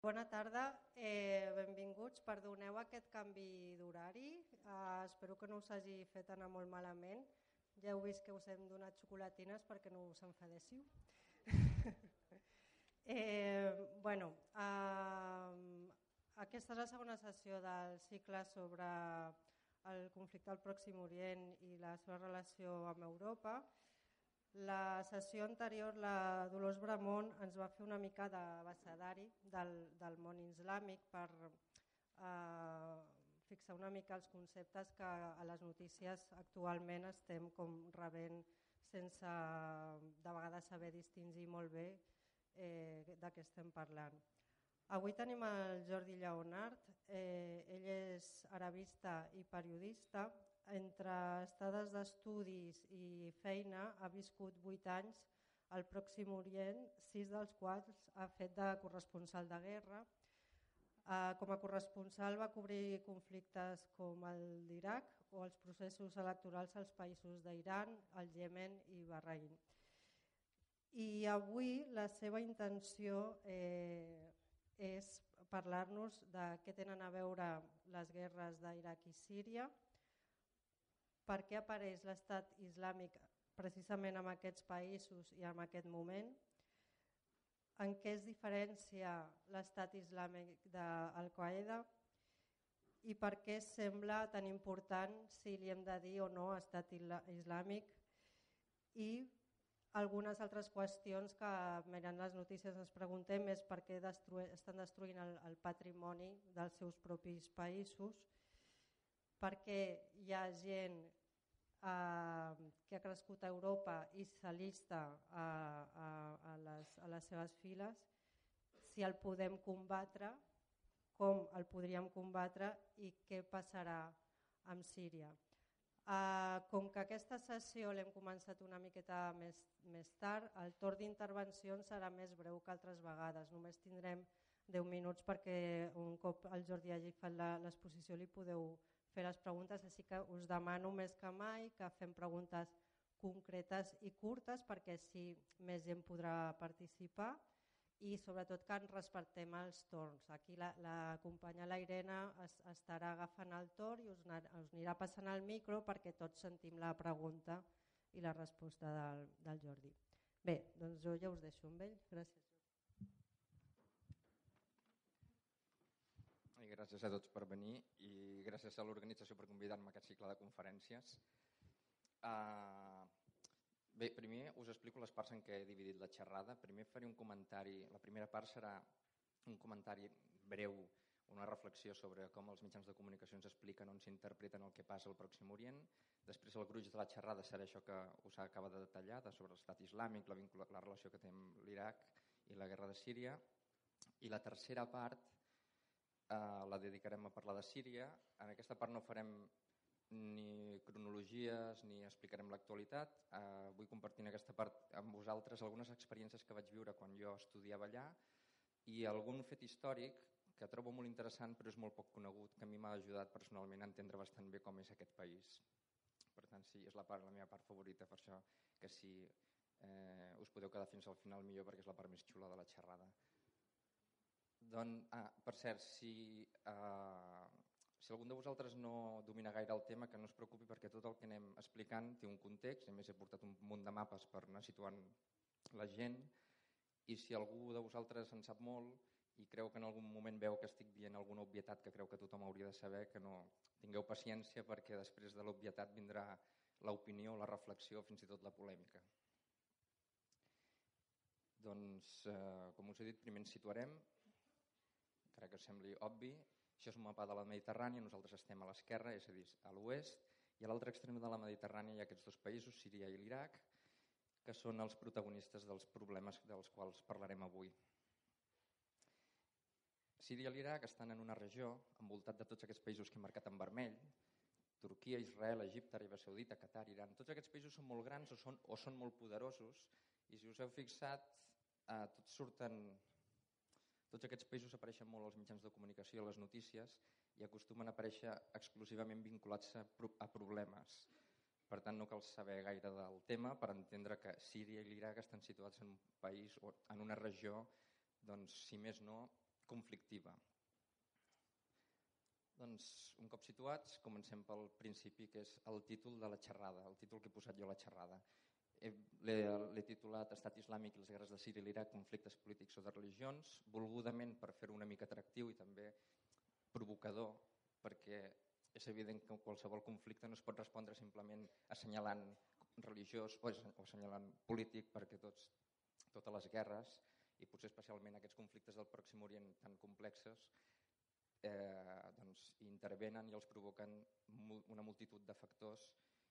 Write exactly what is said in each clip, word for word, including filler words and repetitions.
Bona tarda, eh, benvinguts. Perdoneu aquest canvi d'horari, eh, espero que no us hagi fet anar molt malament. Ja heu vist que us hem donat xocolatines perquè no us enfadéssiu. eh, bueno, eh, aquesta és la segona sessió del cicle sobre el conflicte al Pròxim Orient i la seva relació amb Europa. La sessió anterior, la Dolors Bramont ens va fer una mica d'abecedari del, del món islàmic per eh, fixar una mica els conceptes que a les notícies actualment estem com rebent sense de vegades saber distingir molt bé eh, de què estem parlant. Avui tenim el Jordi Lleonart, eh, ell és arabista i periodista. Entre estades d'estudis i feina ha viscut vuit anys al Pròxim Orient, sis dels quals ha fet de corresponsal de guerra. Eh, com a corresponsal va cobrir conflictes com el d'Iraq o els processos electorals als països d'Iran, el Iemen i Bahrain. I avui la seva intenció eh, és parlar-nos de què tenen a veure les guerres d'Iraq i Síria, per què apareix l'estat islàmic precisament en aquests països i en aquest moment, en què es diferencia l'estat islàmic d'Al-Qaeda i per què sembla tan important si li hem de dir o no estat islàmic, i algunes altres qüestions que mirant les notícies ens preguntem és per què destru- estan destruint el, el patrimoni dels seus propis països, perquè hi ha gent eh, que ha crescut a Europa i s'alista a, a, a, les, a les seves files, si el podem combatre, com el podríem combatre i què passarà amb Síria. Eh, com que aquesta sessió l'hem començat una miqueta més, més tard, el torn d'intervencions serà més breu que altres vegades, només tindrem deu minuts perquè un cop el Jordi hagi fet l'exposició li podeu fer les preguntes, així que us demano més que mai que fem preguntes concretes i curtes perquè així més gent podrà participar i sobretot que ens respectem els torns. Aquí la, la companya la Irene es, estarà agafant el torn i us, us anirà passant el micro perquè tots sentim la pregunta i la resposta del, del Jordi. Bé, doncs jo ja us deixo amb ell. Gràcies. I gràcies a tots per venir i gràcies a l'organització per convidar-me a aquest cicle de conferències. Uh, bé, primer us explico les parts en què he dividit la xerrada. Primer faré un comentari, la primera part serà un comentari breu, una reflexió sobre com els mitjans de comunicació ens expliquen on s'interpreten el que passa al Pròxim Orient. Després el gruix de la xerrada serà això que us acaba de detallar, sobre l'estat islàmic, la, vincula, la relació que té amb l'Iraq i la guerra de Síria. I la tercera part Uh, la dedicarem a parlar de Síria. En aquesta part no farem ni cronologies ni explicarem l'actualitat. Uh, vull compartir en aquesta part amb vosaltres algunes experiències que vaig viure quan jo estudiava allà i algun fet històric que trobo molt interessant però és molt poc conegut, que a mi m'ha ajudat personalment a entendre bastant bé com és aquest país. Per tant, sí, és la, part, la meva part favorita, per això que si eh, us podeu quedar fins al final millor perquè és la part més xula de la xerrada. Doncs, ah, per cert, si, uh, si algun de vosaltres no domina gaire el tema, que no es preocupi perquè tot el que anem explicant té un context, a més he portat un munt de mapes per anar situant la gent, i si algú de vosaltres en sap molt i creu que en algun moment veu que estic dient alguna obvietat que creu que tothom hauria de saber, que no tingueu paciència perquè després de l'obvietat vindrà l'opinió, la reflexió, fins i tot la polèmica. Doncs, eh, com us he dit, primer ens situarem. Crec que sembli obvi, això és un mapa de la Mediterrània, nosaltres estem a l'esquerra, és a dir, a l'oest, i a l'altre extrem de la Mediterrània hi ha aquests dos països, Síria i l'Iraq, que són els protagonistes dels problemes dels quals parlarem avui. Síria i l'Iraq estan en una regió envoltat de tots aquests països que he marcat en vermell, Turquia, Israel, Egipte, Aràbia Saudita, Qatar, Iran. Tots aquests països són molt grans o són, o són molt poderosos i si us heu fixat, eh, tots surten... Tots aquests països apareixen molt als mitjans de comunicació, a les notícies, i acostumen a aparèixer exclusivament vinculats a, pro a problemes. Per tant, no cal saber gaire del tema per entendre que Síria i l'Iraq estan situats en un país o en una regió, doncs, si més no, conflictiva. Doncs, un cop situats, comencem pel principi, que és el títol de la xerrada, el títol que he posat jo a la xerrada. L'he titulat Estat Islàmic i les guerres de Síria i l'Iraq, conflictes polítics o de religions, volgudament per fer-ho una mica atractiu i també provocador, perquè és evident que qualsevol conflicte no es pot respondre simplement assenyalant religiós o assenyalant polític, perquè tots, totes les guerres, i potser especialment aquests conflictes del Pròxim Orient tan complexos, eh, doncs, intervenen i els provoquen una multitud de factors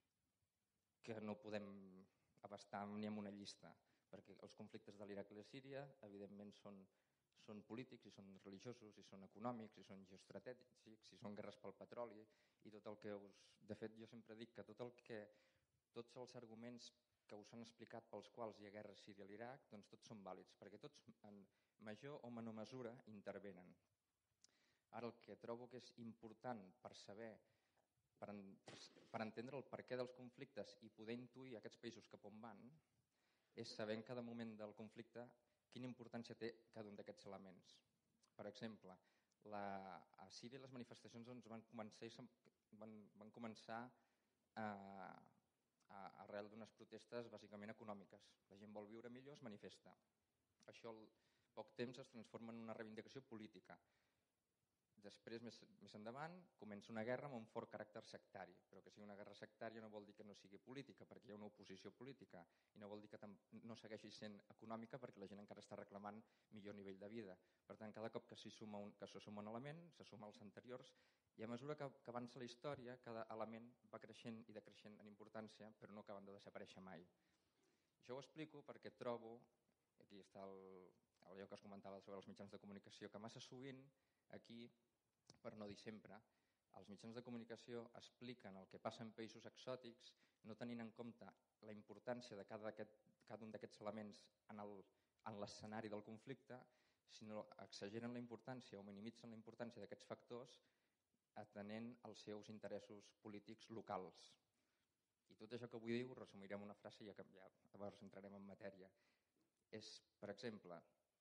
que no podem abastar ni amb una llista, perquè els conflictes de l'Iraq i la Síria evidentment són, són polítics, i són religiosos, i són econòmics, i són geoestratègics, i són guerres pel petroli, i tot el que us... De fet, jo sempre dic que tot el que tots els arguments que us han explicat pels quals hi ha guerra a Síria i l'Iraq, doncs tots són vàlids, perquè tots en major o menor mesura intervenen. Ara el que trobo que és important per saber, per, en, per entendre el perquè dels conflictes i poder intuir aquests països cap on van, és saber en cada moment del conflicte quina importància té cada un d'aquests elements. Per exemple, la, a Síria les manifestacions doncs, van començar, van, van començar a, a, arrel d'unes protestes bàsicament econòmiques. La gent vol viure millor, es manifesta. Això al poc temps es transforma en una reivindicació política. Després, més, més endavant, comença una guerra amb un fort caràcter sectari, però que sigui una guerra sectària no vol dir que no sigui política, perquè hi ha una oposició política, i no vol dir que no segueixi sent econòmica, perquè la gent encara està reclamant millor nivell de vida. Per tant, cada cop que s'hi suma un, que se suma un element, se suma als anteriors, i a mesura que, que avança la història, cada element va creixent i decreixent en importància, però no acaben de desaparèixer mai. Això ho explico perquè trobo, aquí està el, allò que es comentava sobre els mitjans de comunicació, que massa sovint aquí, per no dir sempre, els mitjans de comunicació expliquen el que passa en països exòtics no tenint en compte la importància de cada, aquest, cada un d'aquests elements en, el, en l'escenari del conflicte, sinó exageren la importància o minimitzen la importància d'aquests factors atenent als seus interessos polítics locals. I tot això que vull dir ho resumirem en una frase i ja, ja llavors entrarem en matèria. És, per exemple,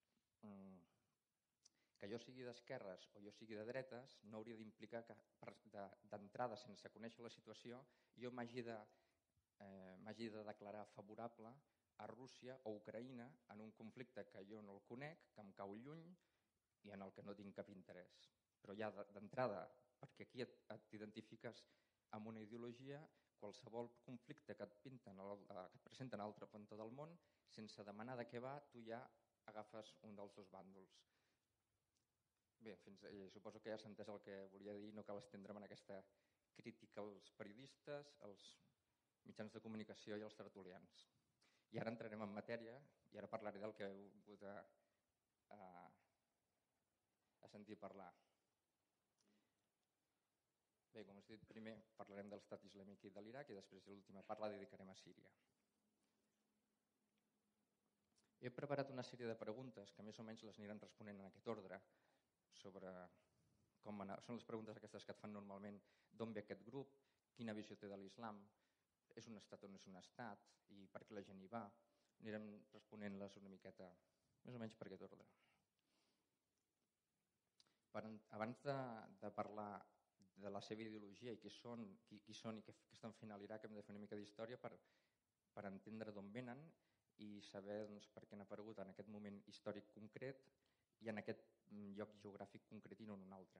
que jo sigui d'esquerres o jo sigui de dretes no hauria d'implicar que d'entrada, sense conèixer la situació, jo m'hagi de, eh, m'hagi de declarar favorable a Rússia o Ucraïna en un conflicte que jo no el conec, que em cau lluny i en el que no tinc cap interès. Però ja d'entrada, perquè aquí et, et identifiques amb una ideologia, qualsevol conflicte que et pinten, que et presenten a l'altre punt del món, sense demanar de què va, tu ja agafes un dels dos bàndols. Bé, fins, eh, suposo que ja s'ha entès el que volia dir, no cal estendre'm en aquesta crítica als periodistes, als mitjans de comunicació i als tertulians. I ara entrarem en matèria i ara parlaré del que heu hagut a, a, a sentir parlar. Bé, com us he dit, primer parlarem de l'Estat Islàmic i de l'Iraq i després l'última part la dedicarem a Síria. He preparat una sèrie de preguntes que més o menys les aniran responent en aquest ordre, sobre com anar, són les preguntes aquestes que et fan normalment, d'on ve aquest grup, quina visió té de l'islam, és un estat o no és un estat i per què la gent hi va. Anirem responent-les una miqueta, més o menys per aquest ordre. Per, abans de, de parlar de la seva ideologia i qui són, qui, qui són i què, què estan fent a l'Iraq, hem de fer una mica d'història per, per entendre d'on venen i saber doncs, per què han aparegut en aquest moment històric concret i en aquest lloc geogràfic concret i no en un altre.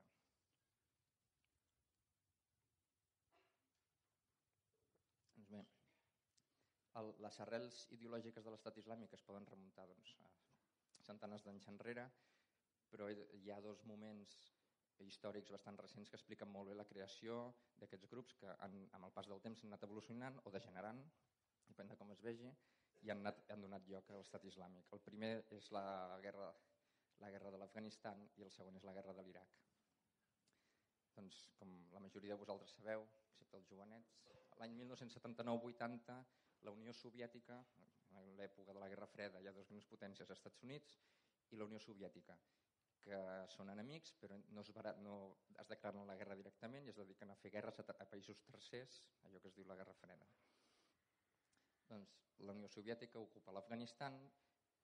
Doncs bé, el, les arrels ideològiques de l'Estat Islàmic es poden remuntar doncs, a centenars d'anys enrere, però hi ha dos moments històrics bastant recents que expliquen molt bé la creació d'aquests grups que han, amb el pas del temps han anat evolucionant o degenerant, depèn de com es vegi, i han, anat, han donat lloc a l'Estat Islàmic. El primer és la guerra la guerra de l'Afganistan i el segon és la guerra de l'Iraq. Doncs, com la majoria de vosaltres sabeu, excepte els jovenets, l'any mil nou-cents setanta-nou vuitanta la Unió Soviètica, en l'època de la Guerra Freda, hi ha dues grans potències, els Estats Units i la Unió Soviètica, que són enemics però no es, barat, no es declaren la guerra directament i es dediquen a fer guerres a, a països tercers, allò que es diu la Guerra Freda. Doncs, la Unió Soviètica ocupa l'Afganistan,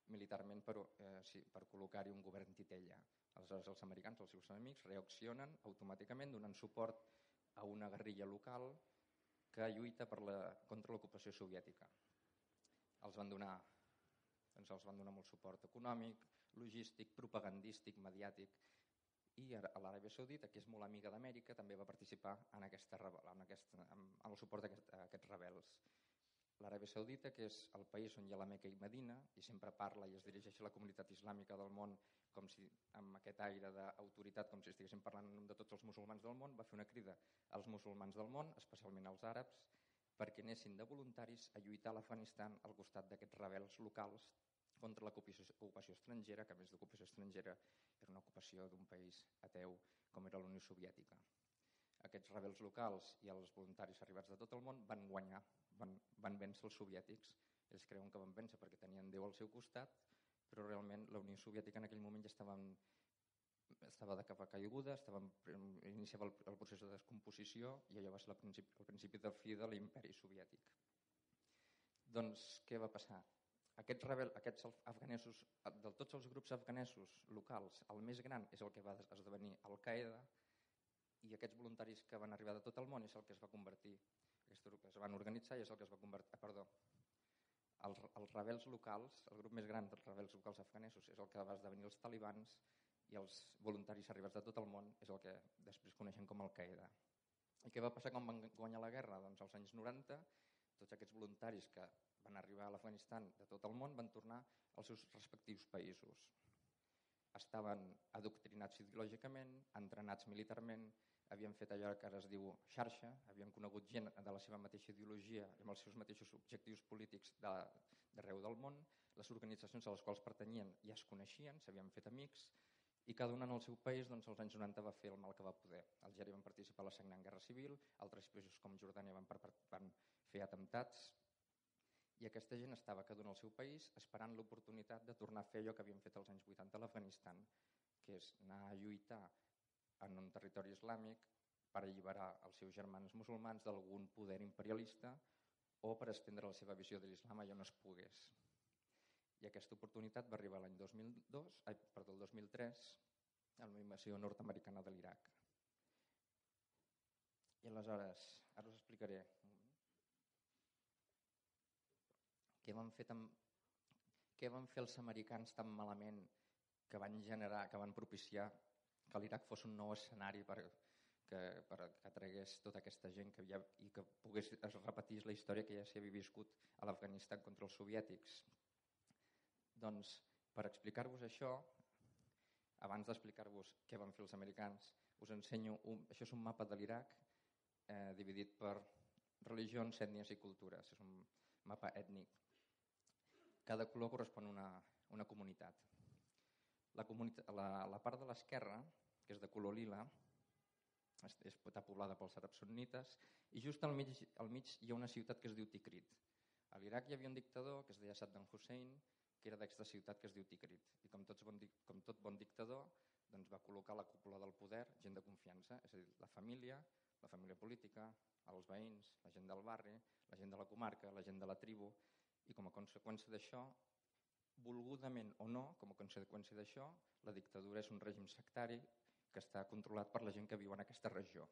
militarment per, eh, sí, per col·locar-hi un govern titella. Aleshores els americans, els seus enemics, reaccionen automàticament donant suport a una guerrilla local que lluita per la, contra l'ocupació soviètica. Els van donar, doncs els van donar molt suport econòmic, logístic, propagandístic, mediàtic, i a l'Aràbia Saudita, que és molt amiga d'Amèrica, també va participar en, aquesta, en, aquesta, en el suport a, aquest, a aquests rebels. L'Aràbia Saudita, que és el país on hi ha la Meca i Medina, i sempre parla i es dirigeix a la comunitat islàmica del món com si, amb aquest aire d'autoritat, com si estiguéssim parlant en nom de tots els musulmans del món, va fer una crida als musulmans del món, especialment als àrabs, perquè anessin de voluntaris a lluitar a l'Afganistan al costat d'aquests rebels locals contra l'ocupació estrangera, que a més d'ocupació estrangera era una ocupació d'un país ateu com era la Unió Soviètica. Aquests rebels locals i els voluntaris arribats de tot el món van guanyar, van, van vèncer els soviètics. Ells creuen que van vèncer perquè tenien Déu al seu costat, però realment la Unió Soviètica en aquell moment ja estava, estava de capa caiguda, estava, iniciava el, el procés de descomposició i allò va ser el principi, el principi del fi de l'imperi soviètic. Doncs què va passar? Aquests, rebel, aquests afganesos, de tots els grups afganesos locals, el més gran és el que va esdevenir Al-Qaeda, i aquests voluntaris que van arribar de tot el món és el que es va convertir, aquests es van organitzar i és el que es va convertir, ah, perdó, els, els rebels locals, el grup més gran dels rebels locals afganesos és el que va esdevenir els talibans, i els voluntaris arribats de tot el món és el que després coneixen com Al-Qaeda. I què va passar quan van guanyar la guerra? Doncs als anys noranta, tots aquests voluntaris que van arribar a l'Afganistan de tot el món van tornar als seus respectius països. Estaven adoctrinats ideològicament, entrenats militarment, havien fet allò que ara es diu xarxa, havien conegut gent de la seva mateixa ideologia i amb els seus mateixos objectius polítics d'arreu del món, les organitzacions a les quals pertanyien ja es coneixien, s'havien fet amics, i cada un en el seu país doncs, als anys noranta va fer el mal que va poder. Algèria van participar a la sagnant guerra civil, altres països com Jordània van, per, van fer atemptats, i aquesta gent estava cada un al seu país esperant l'oportunitat de tornar a fer allò que havien fet als anys vuitanta a l'Afganistan, que és anar a lluitar en un territori islàmic per alliberar els seus germans musulmans d'algun poder imperialista o per estendre la seva visió de l'islam allà on es pogués. I aquesta oportunitat va arribar l'any dos mil dos, ai, perdó, el dos mil tres, amb la invasió nord-americana de l'Iraq. I aleshores, ara us explicaré què van fer tan, què van fer els americans tan malament que van generar, que van propiciar que l'Iraq fos un nou escenari per que, per que tragués tota aquesta gent que havia, i que pogués es repetís la història que ja s'havia viscut a l'Afganistan contra els soviètics. Doncs per explicar-vos això, abans d'explicar-vos què van fer els americans, us ensenyo, un, això és un mapa de l'Iraq eh, dividit per religions, ètnies i cultures, és un mapa ètnic. Cada color correspon a una, una comunitat. La, comunitat la, la part de l'esquerra, que és de color lila, està poblada pels àrabs sunnites, i just al mig, al mig hi ha una ciutat que es diu Tikrit. A l'Iraq hi havia un dictador que es deia Saddam Hussein, que era d'aquesta ciutat que es diu Tikrit. I com, tots bon, com tot bon dictador, doncs va col·locar la cúpula del poder gent de confiança, és a dir, la família, la família política, els veïns, la gent del barri, la gent de la comarca, la gent de la tribu, i com a conseqüència d'això, volgudament o no, com a conseqüència d'això, la dictadura és un règim sectari que està controlat per la gent que viu en aquesta regió.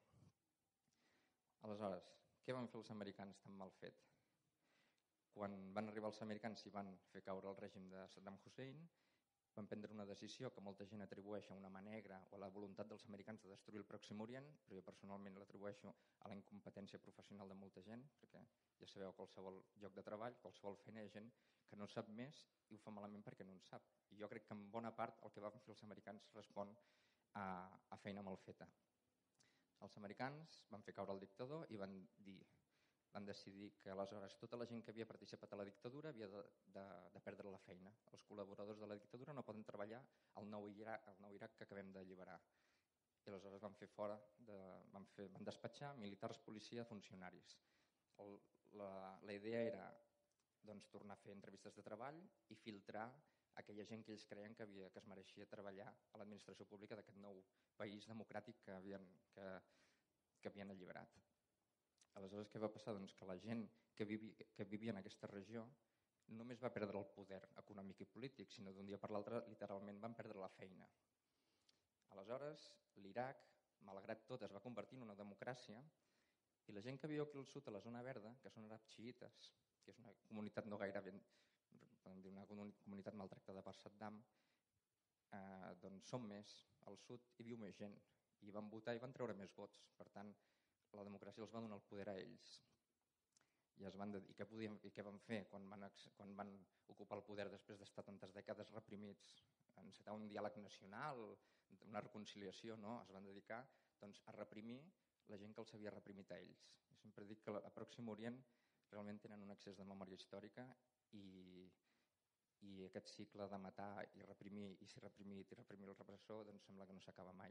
Aleshores, què van fer els americans tan mal fet? Quan van arribar els americans i van fer caure el règim de Saddam Hussein, van prendre una decisió que molta gent atribueix a una mà negra o a la voluntat dels americans de destruir el Pròxim Orient, però jo personalment l'atribueixo a la incompetència professional de molta gent, perquè ja sabeu, qualsevol lloc de treball, qualsevol feina, hi ha gent que no sap més i ho fa malament perquè no en sap. I jo crec que en bona part el que van fer els americans respon a, a feina mal feta. Els americans van fer caure el dictador i van dir van decidir que aleshores tota la gent que havia participat a la dictadura havia de, de, de perdre la feina. Els col·laboradors de la dictadura no poden treballar al nou Iraq, al nou Iraq que acabem d'alliberar. I aleshores van fer fora, de, van, fer, van despatxar militars, policia, funcionaris. El, la, la idea era doncs, tornar a fer entrevistes de treball i filtrar aquella gent que ells creien que, havia, que es mereixia treballar a l'administració pública d'aquest nou país democràtic que havien, que, que havien alliberat. Aleshores, què va passar? Doncs que la gent que vivia, que vivia en aquesta regió només va perdre el poder econòmic i polític, sinó d'un dia per l'altre literalment van perdre la feina. Aleshores, l'Iraq, malgrat tot, es va convertir en una democràcia i la gent que viu aquí al sud, a la zona verda, que són àrabs xiïtes, que és una comunitat no gaire ben, podem dir una comunitat maltractada per Saddam, eh, doncs són més, al sud hi viu més gent i van votar i van treure més vots. Per tant, la democràcia els va donar el poder a ells. I, es van, i, què podien, i què van fer quan van, quan van ocupar el poder després d'estar tantes dècades reprimits? Encetar un diàleg nacional, una reconciliació, no? Es van dedicar doncs, a reprimir la gent que els havia reprimit a ells. Jo sempre dic que a Pròxim Orient realment tenen un excés de memòria històrica i, i aquest cicle de matar i reprimir i ser reprimit i reprimir el repressor doncs sembla que no s'acaba mai.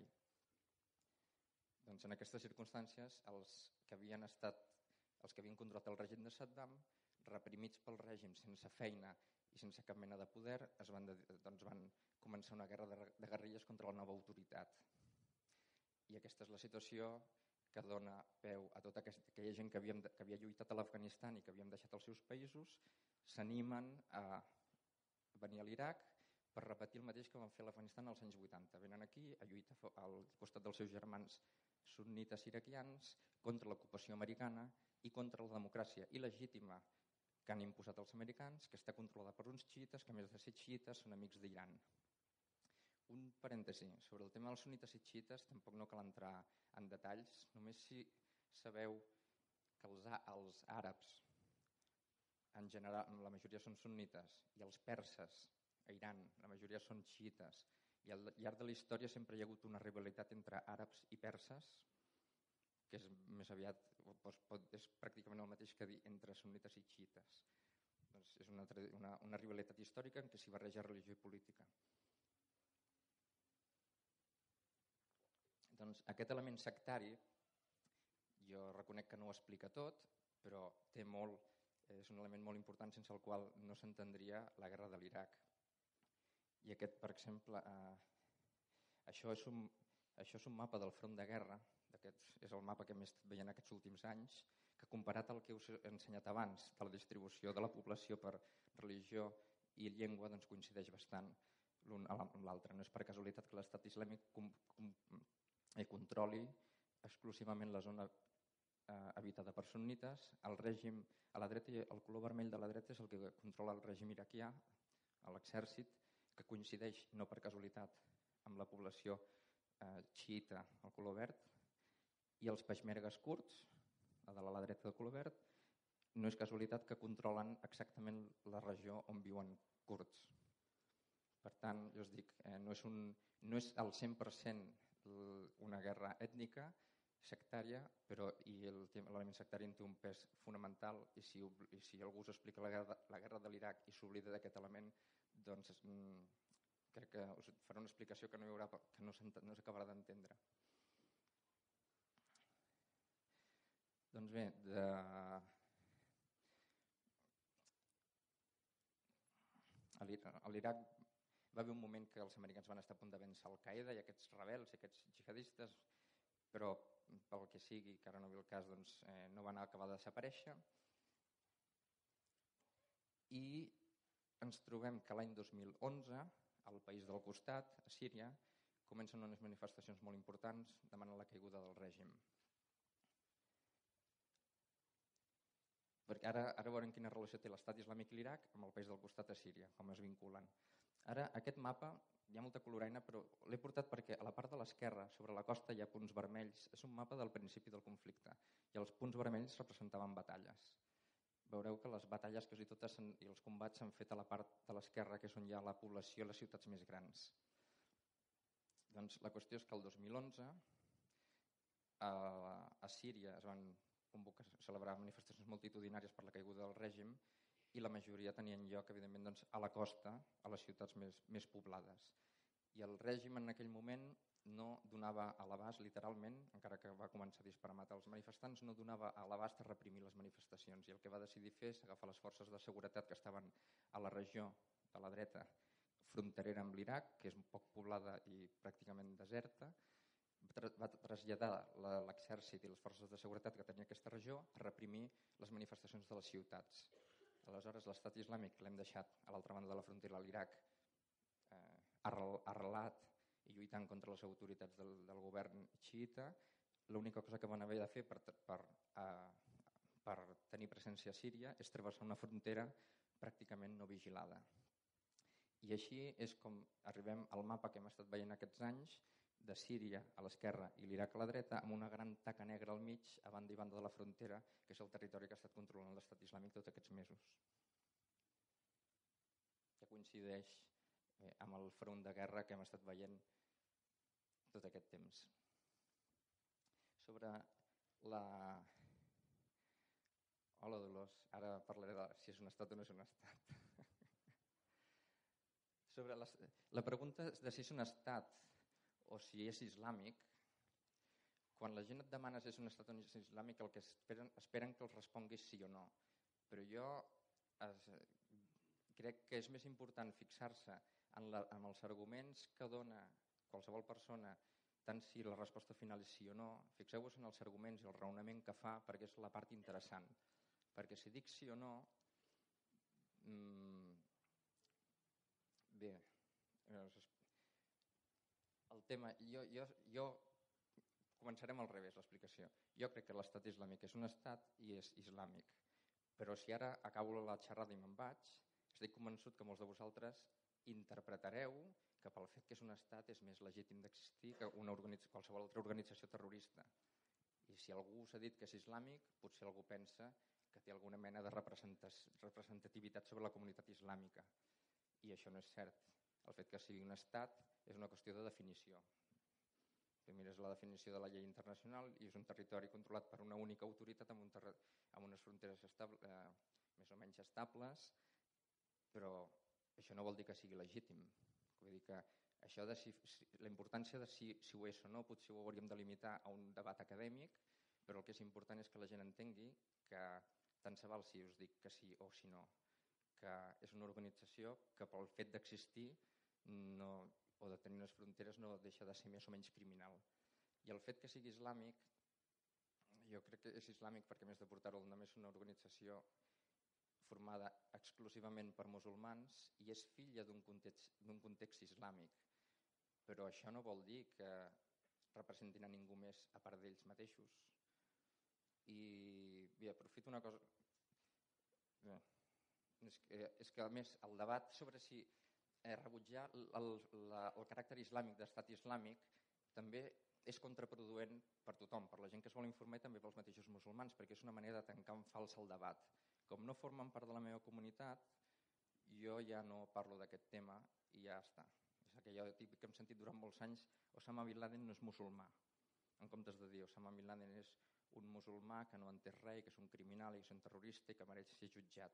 Doncs en aquestes circumstàncies els que havien estat els que havien controlat el règim de Saddam, reprimits pel règim sense feina i sense cap mena de poder, es van, de, doncs van començar una guerra de, de guerrilles contra la nova autoritat. I aquesta és la situació que dona peu a tota aquesta, aquella gent que, havíem, que havia lluitat a l'Afganistan i que havíem deixat els seus països, s'animen a venir a l'Iraq per repetir el mateix que van fer a l'Afganistan als anys vuitanta. Venen aquí a lluitar al costat dels seus germans sunnites iraquians contra l'ocupació americana i contra la democràcia il·legítima que han imposat els americans, que està controlada per uns xiites que a més de ser xiites són amics d'Iran. Un parèntesi, sobre el tema dels sunnites i xiites tampoc no cal entrar en detalls, només si sabeu que els, els àrabs en general, la majoria són sunnites, i els perses a Iran, la majoria són xiites, i al llarg de la història sempre hi ha hagut una rivalitat entre àrabs i perses, que és més aviat, doncs, pot, és pràcticament el mateix que dir entre sunnites i xiites. Doncs és una, una, una rivalitat històrica en què s'hi barreja religió i política. Doncs aquest element sectari, jo reconec que no ho explica tot, però té molt, és un element molt important sense el qual no s'entendria la guerra de l'Iraq. I aquest, per exemple, eh, això, és un, això és un mapa del front de guerra, és el mapa que hem estat veient aquests últims anys, que comparat al que us he ensenyat abans, de la distribució de la població per religió i llengua, doncs coincideix bastant l'un amb l'altre. No és per casualitat que l'estat islàmic com, com, eh, controli exclusivament la zona eh, habitada per sunnites. El règim a la dreta, el color vermell de la dreta és el que controla el règim iraquià, l'exèrcit, que coincideix no per casualitat amb la població eh, xiita, el color verd, i els peixmergues kurds, la de la dreta del color verd, no és casualitat que controlen exactament la regió on viuen kurds. Per tant, jo us dic, eh, no és, un, no és al cent per cent una guerra ètnica, sectària, però l'element sectari en té un pes fonamental i si, i si algú us explica la guerra, la guerra de l'Iraq i s'oblida d'aquest element, doncs mm, crec que us farà una explicació que no, hi haurà, que no s'acabarà d'entendre. Doncs bé, de... a l'Iraq va haver un moment que els americans van estar a punt de vèncer Al-Qaeda i aquests rebels i aquests jihadistes, però pel que sigui, que ara no ve el cas, doncs, eh, no van acabar de desaparèixer. I ens trobem que l'any dos mil onze, al país del costat, a Síria, comencen unes manifestacions molt importants demanant la caiguda del règim. Perquè ara, ara veurem quina relació té l'estat islàmic i l'Iraq amb el país del costat a Síria, com es vinculen. Ara, aquest mapa, hi ha molta coloraina, però l'he portat perquè a la part de l'esquerra, sobre la costa, hi ha punts vermells. És un mapa del principi del conflicte. I els punts vermells representaven batalles. Veureu que les batalles quasi totes i els combats s'han fet a la part de l'esquerra, que és on hi ha la població i les ciutats més grans. Doncs la qüestió és que el dos mil onze a, a Síria es van convocar, celebrar manifestacions multitudinàries per la caiguda del règim i la majoria tenien lloc, evidentment, doncs, a la costa, a les ciutats més, més poblades. I el règim en aquell moment no donava a l'abast, literalment, encara que va començar a disparar a matar els manifestants, no donava a l'abast a reprimir les manifestacions. I el que va decidir fer és agafar les forces de seguretat que estaven a la regió de la dreta fronterera amb l'Iraq, que és poc poblada i pràcticament deserta, va traslladar l'exèrcit i les forces de seguretat que tenia aquesta regió a reprimir les manifestacions de les ciutats. aleshores l'estat islàmic l'hem deixat a l'altra banda de la frontera a l'Iraq, eh, arrelat i lluitant contra les autoritats del, del govern xiita. L'única cosa que van haver de fer per, per, eh, per tenir presència a Síria és travessar una frontera pràcticament no vigilada. I així és com arribem al mapa que hem estat veient aquests anys, de Síria a l'esquerra i l'Iraq a la dreta, amb una gran taca negra al mig, a banda i banda de la frontera, que és el territori que ha estat controlant l'estat islàmic tots aquests mesos. Que coincideix eh, amb el front de guerra que hem estat veient tot aquest temps. Sobre la... Hola, Dolors. Ara parlaré de si és un estat o no és un estat. Sobre la, la pregunta de si és un estat o si és islàmic, quan la gent et demana si és un estat o no és islàmic, el que esperen, esperen que els responguis sí o no. Però jo es, crec que és més important fixar-se en, la, en els arguments que dona qualsevol persona, tant si la resposta final és sí o no. Fixeu-vos en els arguments i el raonament que fa, perquè és la part interessant. Perquè si dic sí o no, mmm, bé, el tema, jo, jo, jo començarem al revés l'explicació. Jo crec que l'estat islàmic és un estat i és islàmic, però si ara acabo la xerrada i me'n vaig, estic convençut que molts de vosaltres interpretareu que pel fet que és un estat és més legítim d'existir que una organitz... qualsevol altra organització terrorista. I si algú us ha dit que és islàmic, potser algú pensa que té alguna mena de representativitat sobre la comunitat islàmica. I això no és cert. El fet que sigui un estat és una qüestió de definició. Tu mires la definició de la llei internacional i és un territori controlat per una única autoritat amb, un terre... amb unes fronteres estable, eh, més o menys estables, però això no vol dir que sigui legítim. Vull dir que això de si, la importància de si, si ho és o no potser ho hauríem de limitar a un debat acadèmic, però el que és important és que la gent entengui que tant se val si us dic que sí o si no, que és una organització que pel fet d'existir no, o de tenir unes fronteres no deixa de ser més o menys criminal. I el fet que sigui islàmic, jo crec que és islàmic perquè a més de portar-ho al nom és una organització formada exclusivament per musulmans i és filla d'un context, d'un context islàmic. Però això no vol dir que representin a ningú més a part d'ells mateixos. I bé, aprofito una cosa... Bé, és, que, és que a més el debat sobre si eh, rebutjar el, la, el caràcter islàmic d'estat islàmic també és contraproduent per tothom, per la gent que es vol informar i també pels mateixos musulmans, perquè és una manera de tancar en fals el debat. Com no formen part de la meva comunitat, jo ja no parlo d'aquest tema i ja està. És aquell típic que hem sentit durant molts anys, Osama Bin Laden no és musulmà. En comptes de dir Osama Bin Laden és un musulmà que no entès res, que és un criminal i que és un terrorista i que mereix ser jutjat.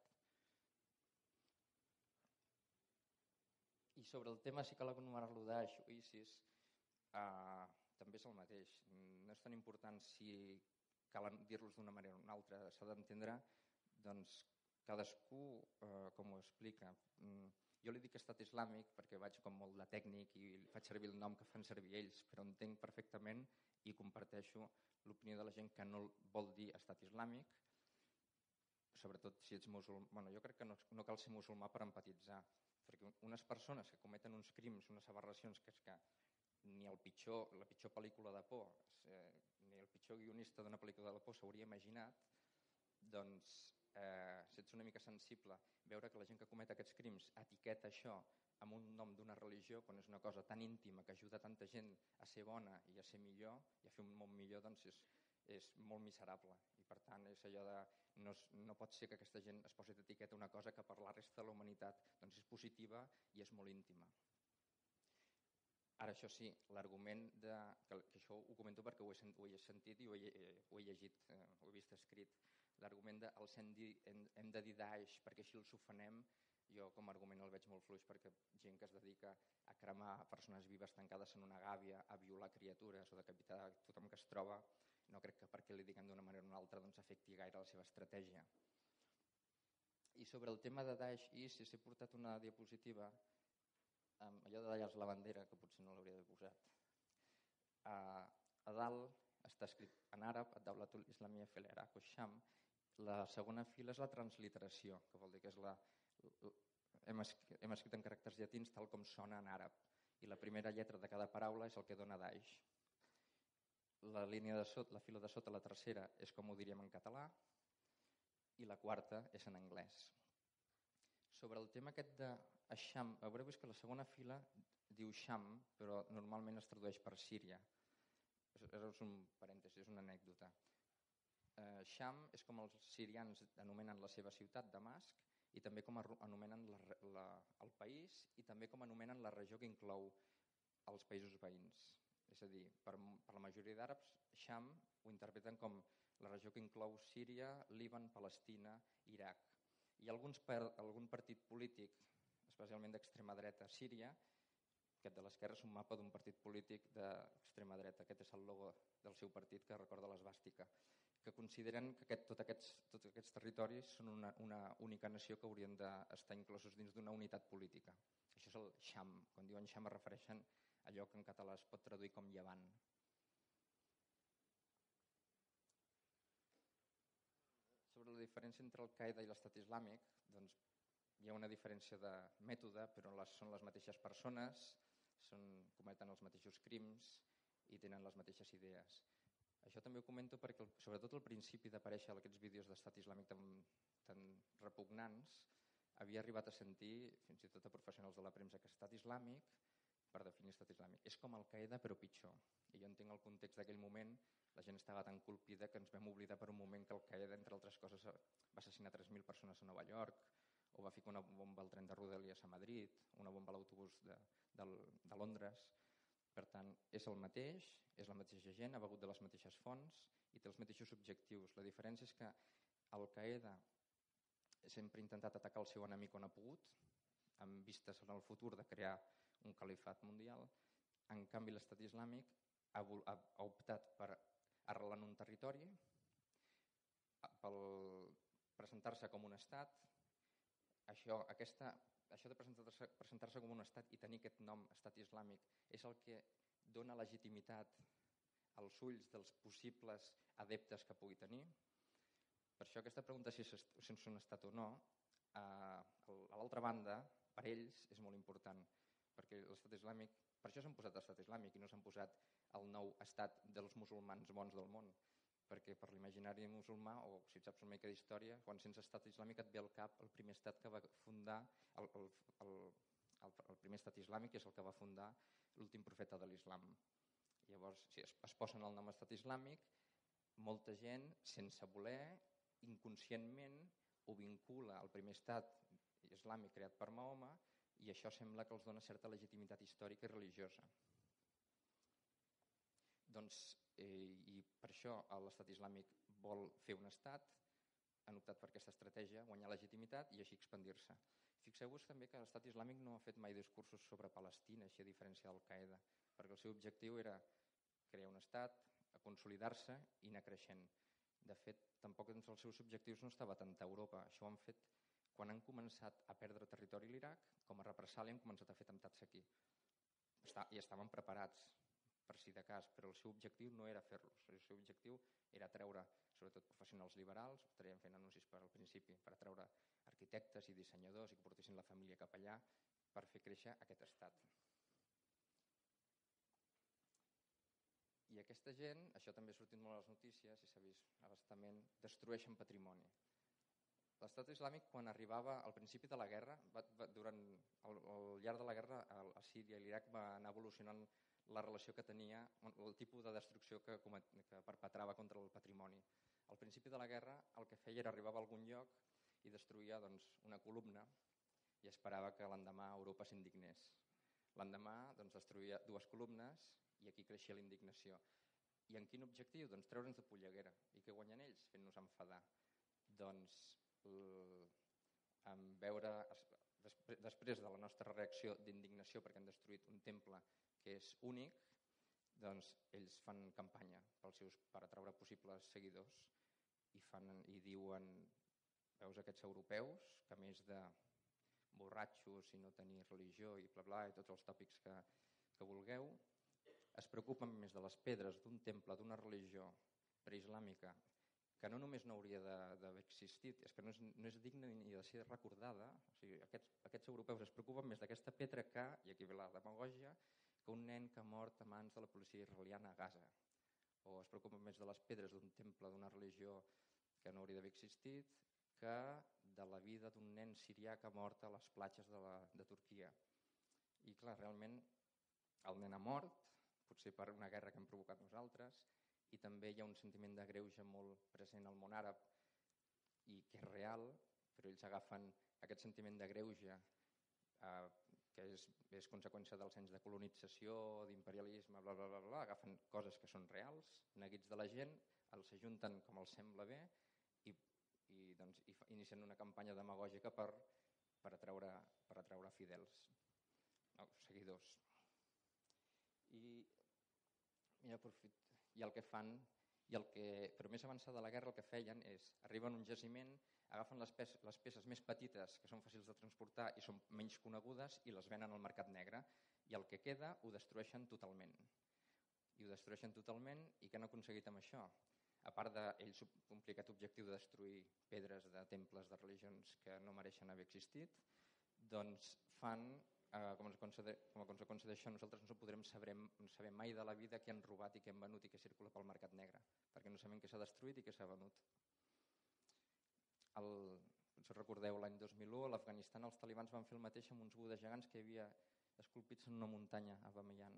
I sobre el tema si cal anomenar-lo Daesh o ISIS, eh, també és el mateix. No és tan important si cal dir-los d'una manera o una altra. S'ha d'entendre, doncs, cadascú eh, com ho explica. Jo li dic estat islàmic perquè vaig com molt de tècnic i faig servir el nom que fan servir ells, però entenc perfectament i comparteixo l'opinió de la gent que no vol dir estat islàmic, sobretot si ets musulmà. Bueno, jo crec que no, no cal ser musulmà per empatitzar, perquè unes persones que cometen uns crims, unes aberracions que és que ni el pitjor, la pitjor pel·lícula de por, eh, ni el pitjor guionista d'una pel·lícula de por s'hauria imaginat, doncs eh, si ets una mica sensible, veure que la gent que comet aquests crims etiqueta això amb un nom d'una religió, quan és una cosa tan íntima que ajuda tanta gent a ser bona i a ser millor i a fer un món millor, doncs és, és molt miserable. I per tant és allò de no, és, no pot ser que aquesta gent es posi d'etiqueta una cosa que per la resta de la humanitat doncs és positiva i és molt íntima. Ara, això sí, l'argument de... Que, que això ho comento perquè ho he, ho he sentit i ho he, ho he llegit, eh, ho he vist escrit. L'argument de els hem, di, hem, hem de dir Daesh perquè així els ofenem, jo com a argument el veig molt fluix perquè gent que es dedica a cremar persones vives tancades en una gàbia, a violar criatures o decapitar tothom que es troba, no crec que perquè li diguem d'una manera o una altra doncs afecti gaire la seva estratègia. I sobre el tema de Daesh i ISIS he portat una diapositiva, um, allò de tallar la bandera, que potser no l'hauria d'haver posat. Uh, a dalt està escrit en àrab, Ad-Dawlatul Islamiyya fil Iraq wa Sham, La segona fila és la transliteració, que vol dir que és la, hem, escrit, hem escrit en caràcters llatins tal com sona en àrab, i la primera lletra de cada paraula és el que dona Daesh. La línia de sota, la fila de sota, la tercera, és com ho diríem en català, i la quarta és en anglès. Sobre el tema aquest de Asham, haureu vist que la segona fila diu Sham, però normalment es tradueix per Síria. És un parèntesi, és una anècdota. Eh, Sham és com els sirians anomenen la seva ciutat, Damasc, i també com anomenen la, la, el país, i també com anomenen la regió que inclou els països veïns. És a dir, per, per la majoria d'àrabs, Sham ho interpreten com la regió que inclou Síria, Líban, Palestina, Iraq. Hi ha alguns per, algun partit polític, especialment d'extrema dreta a Síria, aquest de l'esquerra és un mapa d'un partit polític d'extrema dreta, aquest és el logo del seu partit que recorda l'esvàstica, que consideren que aquest, tot aquests, tots aquests territoris són una, una única nació que haurien d'estar inclosos dins d'una unitat política. Això és el Sham. Quan diuen Sham es refereixen a allò que en català es pot traduir com llevant. Sobre la diferència entre Al-Qaeda i l'Estat Islàmic, doncs hi ha una diferència de mètode, però les, són les mateixes persones, són, cometen els mateixos crims i tenen les mateixes idees. Això també ho comento perquè, sobretot al principi d'aparèixer aquests vídeos d'Estat Islàmic tan, tan repugnants, havia arribat a sentir, fins i tot a professionals de la premsa, que Estat Islàmic, per definir Estat Islàmic, és com Al-Qaeda però pitjor. I jo entenc el context d'aquell moment, la gent estava tan colpida que ens vam oblidar per un moment que Al-Qaeda, entre altres coses, va assassinar tres mil persones a Nova York, o va ficar una bomba al tren de Rodalies a Madrid, una bomba a l'autobús de, de, de Londres. Per tant, és el mateix, és la mateixa gent, ha begut de les mateixes fonts i té els mateixos objectius. La diferència és que Al-Qaeda sempre ha intentat atacar el seu enemic on ha pogut, amb vistes en el futur de crear un califat mundial. En canvi, l'Estat Islàmic ha, ha, ha optat per arrelar en un territori, per presentar-se com un estat. Això, aquesta, això de presentar-se presentar-se com un estat i tenir aquest nom, Estat Islàmic, és el que dona legitimitat als ulls dels possibles adeptes que pugui tenir. Per això aquesta pregunta si és, si és un estat o no, eh, a l'altra banda, per ells és molt important, perquè l'Estat Islàmic, per això s'han posat Estat Islàmic i no s'han posat el nou estat dels musulmans bons del món, perquè per l'imaginari musulmà, o si saps una mica d'història, quan sents estat islàmic et ve al cap el primer estat que va fundar, el, el, el, el, el primer estat islàmic, que és el que va fundar l'últim profeta de l'islam. Llavors, si es, es posen el nom estat islàmic, molta gent, sense voler, inconscientment, ho vincula al primer estat islàmic creat per Mahoma, i això sembla que els dona certa legitimitat històrica i religiosa. Doncs, eh, i per això l'Estat Islàmic vol fer un estat, han optat per aquesta estratègia, guanyar legitimitat i així expandir-se. Fixeu-vos també que l'Estat Islàmic no ha fet mai discursos sobre Palestina, així a diferència d'Al-Qaeda, perquè el seu objectiu era crear un estat, consolidar-se i anar creixent. De fet, tampoc entre els seus objectius no estava tant a Europa. Això ho han fet quan han començat a perdre territori a l'Iraq, com a represàlia han començat a fer atemptats aquí. I estaven preparats per si de cas, però el seu objectiu no era fer-los. El seu objectiu era treure, sobretot professionals liberals, estaríem fent anuncis per al principi, per atreure arquitectes i dissenyadors i que portessin la família cap allà per fer créixer aquest estat. I aquesta gent, això també ha sortit molt a les notícies i s'ha vist abastament, destrueixen patrimoni. L'Estat Islàmic, quan arribava al principi de la guerra, va, va, durant el, el llarg de la guerra a Síria i l'Iraq va anar evolucionant la relació que tenia, el tipus de destrucció que, que perpetrava contra el patrimoni. Al principi de la guerra el que feia era arribar a algun lloc i destruïa doncs, una columna i esperava que l'endemà Europa s'indignés. L'endemà doncs, destruïa dues columnes i aquí creixia la indignació. I en quin objectiu? Doncs treure'ns de polleguera. I què guanyen ells fent-nos enfadar? Doncs l... en veure, després de la nostra reacció d'indignació perquè han destruït un temple que és únic, doncs ells fan campanya pels seus, per atraure possibles seguidors i, fan, i diuen, veus aquests europeus que a més de borratxos i no tenir religió i bla bla i tots els tòpics que, que vulgueu, es preocupen més de les pedres d'un temple, d'una religió preislàmica que no només no hauria d'haver existit, és que no és, no és digna ni de ser recordada. O sigui, aquests, aquests europeus es preocupen més d'aquesta pedra que, i aquí ve la demagògia, que un nen que ha mort a mans de la policia israeliana a Gaza. O es preocupen més de les pedres d'un temple d'una religió que no hauria d'haver existit que de la vida d'un nen sirià que ha mort a les platges de, la, de Turquia. I clar, realment el nen ha mort, potser per una guerra que hem provocat nosaltres, i també hi ha un sentiment de greuge molt present al món àrab i que és real, però ells agafen aquest sentiment de greuge eh, que és, és conseqüència dels anys de colonització, d'imperialisme, bla, bla, bla, bla, agafen coses que són reals, neguits de la gent, els ajunten com els sembla bé i, i, doncs, i fa, inicien una campanya demagògica per, per, atraure, per atraure fidels, no, seguidors. I, i aprofit, i el que fan, i el que, però més avançada la guerra el que feien és, arriben a un jaciment, agafen les, pes, les peces més petites que són fàcils de transportar i són menys conegudes i les venen al mercat negre i el que queda ho destrueixen totalment. I ho destrueixen totalment i què han aconseguit amb això? A part d'ells complir aquest objectiu de destruir pedres de temples de religions que no mereixen haver existit, doncs fan... Uh, com, a com a conseqüència d'això nosaltres no podrem saber, saber mai de la vida què han robat i què han venut i què circula pel mercat negre, perquè no sabem què s'ha destruït i què s'ha venut. El, si recordeu, l'any dos mil u a l'Afganistan els talibans van fer el mateix amb uns budes gegants que hi havia esculpits en una muntanya a Bamiyan.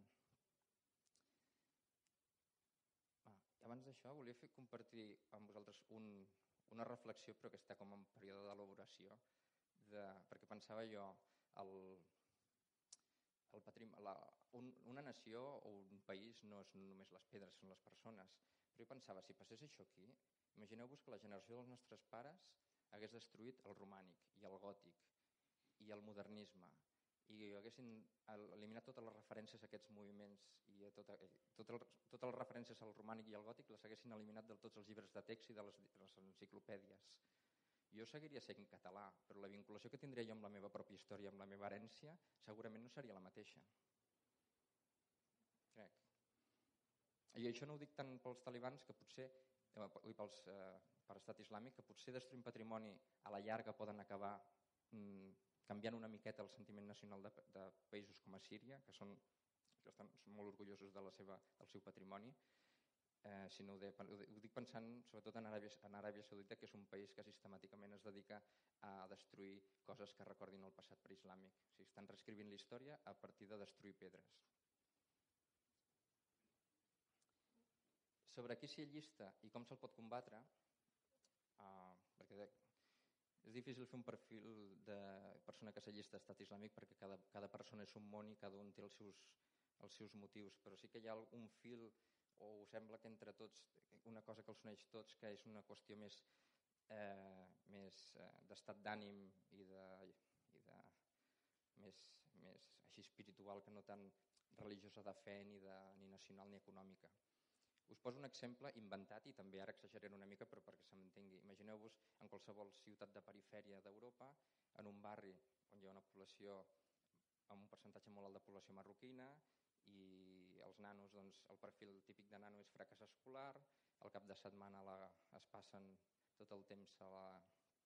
Ah, abans d'això volia fer compartir amb vosaltres un, una reflexió però que està com en període d'elaboració, de, perquè pensava jo el El patrim... la... un, una nació o un país no és només les pedres, són les persones. Però jo pensava, si passés això aquí, imagineu-vos que la generació dels nostres pares hagués destruït el romànic i el gòtic i el modernisme i haguessin eliminat totes les referències a aquests moviments i a tot, tot el, totes les referències al romànic i al gòtic les haguessin eliminat de tots els llibres de text i de les, de les enciclopèdies. Jo seguiria sent en català, però la vinculació que tindria jo amb la meva pròpia història, amb la meva herència, segurament no seria la mateixa. Crec. I això no ho dic tant pels talibans que potser, eh, i pels, eh, per estat islàmic, que potser destruint patrimoni a la llarga poden acabar mm, canviant una miqueta el sentiment nacional de, de països com a Síria, que són, que estan són molt orgullosos de la seva, del seu patrimoni, Eh, sinó de, ho dic pensant sobretot en Aràbia, en Aràbia Saudita, que és un país que sistemàticament es dedica a destruir coses que recordin el passat preislàmic. O sigui, estan reescrivint la història a partir de destruir pedres. Sobre qui s'hi allista i com se'l pot combatre, eh, perquè de, és difícil fer un perfil de persona que s'allista a estat islàmic perquè cada, cada persona és un món i cada un té els seus, els seus motius, però sí que hi ha un fil o us sembla que entre tots, una cosa que els uneix tots, que és una qüestió més, eh, més eh, d'estat d'ànim i, de, i de, més, més així espiritual que no tan religiosa de fe ni, de, ni nacional ni econòmica. Us poso un exemple inventat i també ara exageraré una mica però perquè se m'entengui. Imagineu-vos en qualsevol ciutat de perifèria d'Europa, en un barri on hi ha una població amb un percentatge molt alt de població marroquina i els nanos, doncs, el perfil típic de nano és fracàs escolar, al cap de setmana la, es passen tot el temps a la,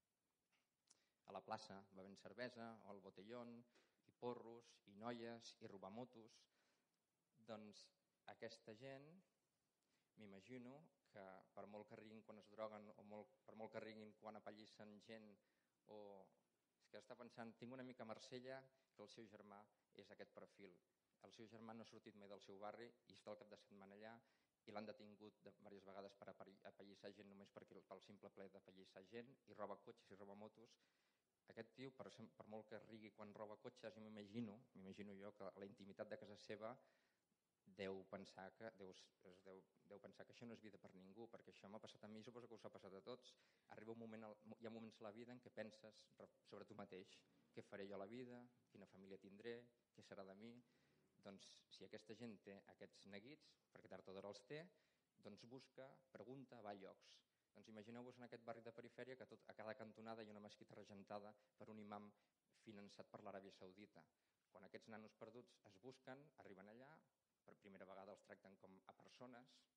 a la plaça bevent cervesa o al botellón, i porros, i noies, i robar motos. Doncs aquesta gent, m'imagino que per molt que riguin quan es droguen o molt, per molt que riguin quan apallissen gent o... és que està pensant, tinc una mica a Marsella que el seu germà és aquest perfil. El seu germà no ha sortit mai del seu barri i està al cap de setmana allà i l'han detingut de, diverses vegades per apallissar gent només perquè pel simple ple d'apallissar gent i roba cotxes i roba motos. Aquest tio, per, per molt que rigui quan roba cotxes, jo m'imagino, m'imagino jo que a la intimitat de casa seva deu pensar que deu, deu, deu pensar que això no és vida per ningú, perquè això m'ha passat a mi i suposo que us ha passat a tots. Arriba un moment, hi ha moments a la vida en què penses sobre tu mateix, què faré jo a la vida, quina família tindré, què serà de mi. Doncs si aquesta gent té aquests neguits, perquè tard o d'hora els té, doncs busca, pregunta, va a llocs. Doncs imagineu-vos en aquest barri de perifèria que tot, a cada cantonada hi ha una mesquita regentada per un imam finançat per l'Aràbia Saudita. Quan aquests nanos perduts es busquen, arriben allà, per primera vegada els tracten com a persones,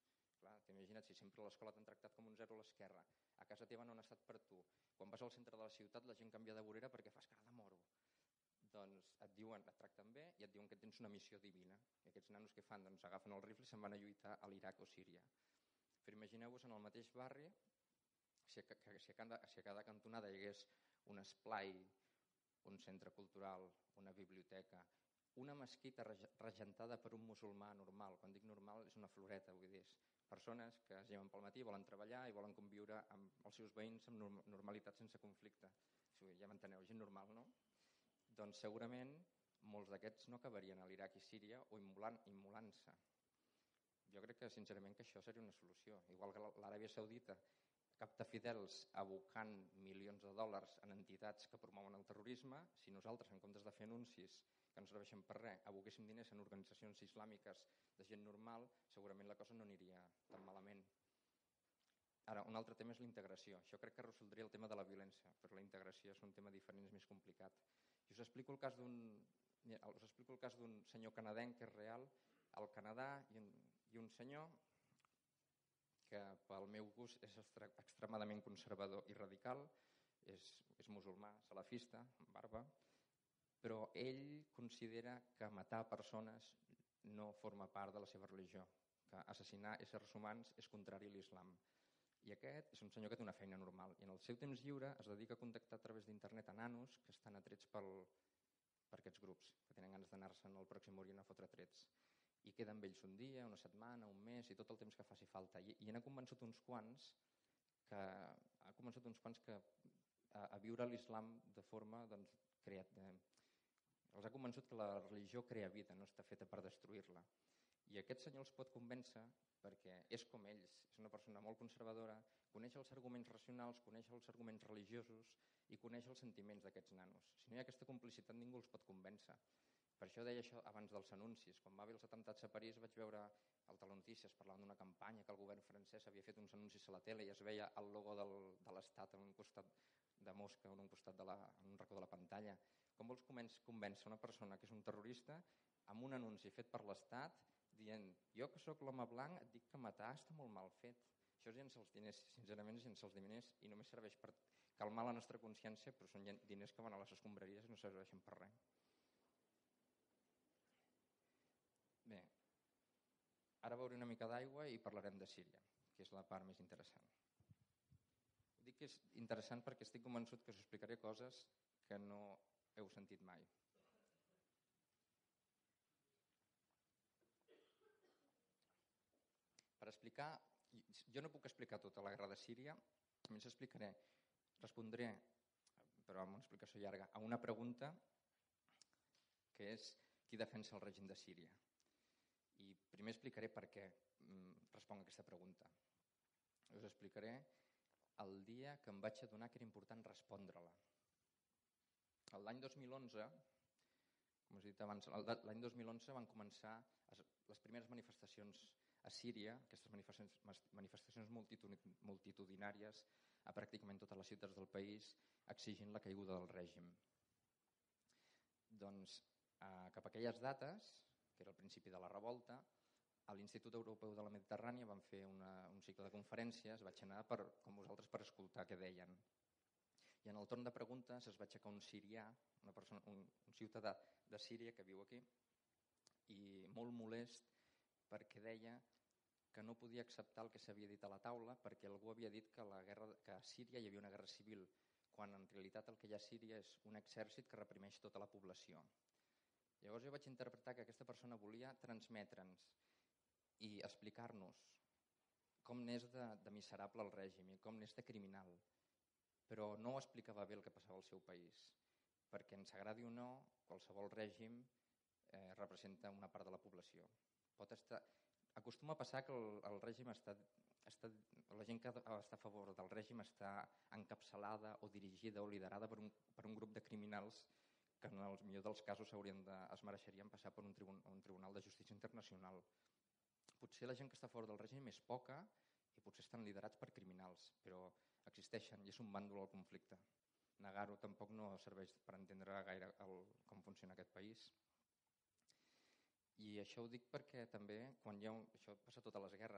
Clar, t'imagina't, si sempre a l'escola t'han tractat com un zero a l'esquerra, a casa teva no han estat per tu, quan vas al centre de la ciutat la gent canvia de vorera perquè fas cara de moro. Doncs et diuen, et tracten bé i et diuen que tens una missió divina. I aquests nanos què fan? Doncs agafen el rifle i se'n van a lluitar a l'Iraq o Síria. Però imagineu-vos en el mateix barri, si a, si a, cada, si a cada cantonada hi hagués un esplai, un centre cultural, una biblioteca, una mesquita regentada per un musulmà normal. Quan dic normal és una floreta, vull dir, persones que es lleven pel matí, volen treballar i volen conviure amb els seus veïns amb normalitat sense conflicte. Ja m'enteneu, gent normal, no? Doncs segurament molts d'aquests no acabarien a l'Iraq i Síria o immolant, immolant-se. Jo crec que sincerament que això seria una solució. Igual que l'Aràbia Saudita capta fidels abocant milions de dòlars en entitats que promouen el terrorisme, si nosaltres, en comptes de fer anuncis que no serveixen per res, aboquéssim diners en organitzacions islàmiques de gent normal, segurament la cosa no aniria tan malament. Ara, un altre tema és la integració. Això crec que resoldria el tema de la violència, però la integració és un tema diferent, és més complicat. I us explico el cas d'un us explico el cas d'un senyor canadenc que és real, al Canadà, i un, i un senyor que pel meu gust és extremadament conservador i radical, és, és musulmà, salafista, amb barba, però ell considera que matar persones no forma part de la seva religió, que assassinar éssers humans és contrari a l'islam. I aquest és un senyor que té una feina normal i en el seu temps lliure es dedica a contactar a través d'internet a nanos que estan atrets pel, per aquests grups, que tenen ganes d'anar-se'n al Pròxim Orient a fotre trets. I queda amb ells un dia, una setmana, un mes i tot el temps que faci falta. I, i n'ha convençut uns quants que, ha convençut uns quants que a, a viure l'islam de forma doncs, creat, de, els ha convençut que la religió crea vida, no està feta per destruir-la. I aquest senyor els pot convèncer perquè és com ells, és una persona molt conservadora, coneix els arguments racionals, coneix els arguments religiosos i coneix els sentiments d'aquests nanos. Si no hi ha aquesta complicitat ningú els pot convèncer. Per això deia això abans dels anuncis. Quan va haver els atemptats a París vaig veure al Telenotícies parlant d'una campanya que el govern francès havia fet uns anuncis a la tele i es veia el logo del, de l'Estat en un costat de Mosca, en un costat de la, en un racó de la pantalla. Com vols convèncer una persona que és un terrorista amb un anunci fet per l'Estat dient, jo que sóc l'home blanc et dic que matar està molt mal fet. Això és llençar els diners, sincerament és llençar els diners i només serveix per calmar la nostra consciència, però són diners que van a les escombraries i no serveixen per res. Bé, ara beuré una mica d'aigua i parlarem de Síria, que és la part més interessant. Dic que és interessant perquè estic convençut que us explicaré coses que no heu sentit mai. Per explicar, jo no puc explicar tota la guerra de Síria, només explicaré, respondré, però amb una explicació llarga, a una pregunta que és qui defensa el règim de Síria. I primer explicaré per què responc a aquesta pregunta. Us explicaré el dia que em vaig adonar que era important respondre-la. L'any dos mil onze, com us he dit abans, l'any dos mil onze van començar les primeres manifestacions a Síria, aquestes manifestacions multitudinàries a pràcticament totes les ciutats del país, exigint la caiguda del règim. Doncs eh, cap a aquelles dates, que era el principi de la revolta, a l'Institut Europeu de la Mediterrània van fer una, un cicle de conferències, vaig anar per, com vosaltres per escoltar què deien. I en el torn de preguntes es va aixecar un sirià, una persona, un, un ciutadà de Síria que viu aquí, i molt molest perquè deia que no podia acceptar el que s'havia dit a la taula perquè algú havia dit que, la guerra, que a Síria hi havia una guerra civil, quan en realitat el que hi ha a Síria és un exèrcit que reprimeix tota la població. Llavors jo vaig interpretar que aquesta persona volia transmetre'ns i explicar-nos com n'és de, de miserable el règim i com n'és de criminal, però no explicava bé el que passava al seu país, perquè ens agradi o no, qualsevol règim eh, representa una part de la població. Pot estar, acostuma a passar que el, el règim està, està, la gent que està a favor del règim està encapçalada o dirigida o liderada per un, per un grup de criminals que en el millor dels casos haurien de, es mereixerien passar per un, tribun, un tribunal de justícia internacional. Potser la gent que està a favor del règim és poca i potser estan liderats per criminals, però existeixen i és un bàndol al conflicte. Negar-ho tampoc no serveix per entendre gaire el, com funciona aquest país. I això ho dic perquè també, quan hi ha un, això passa a totes les guerres, la gent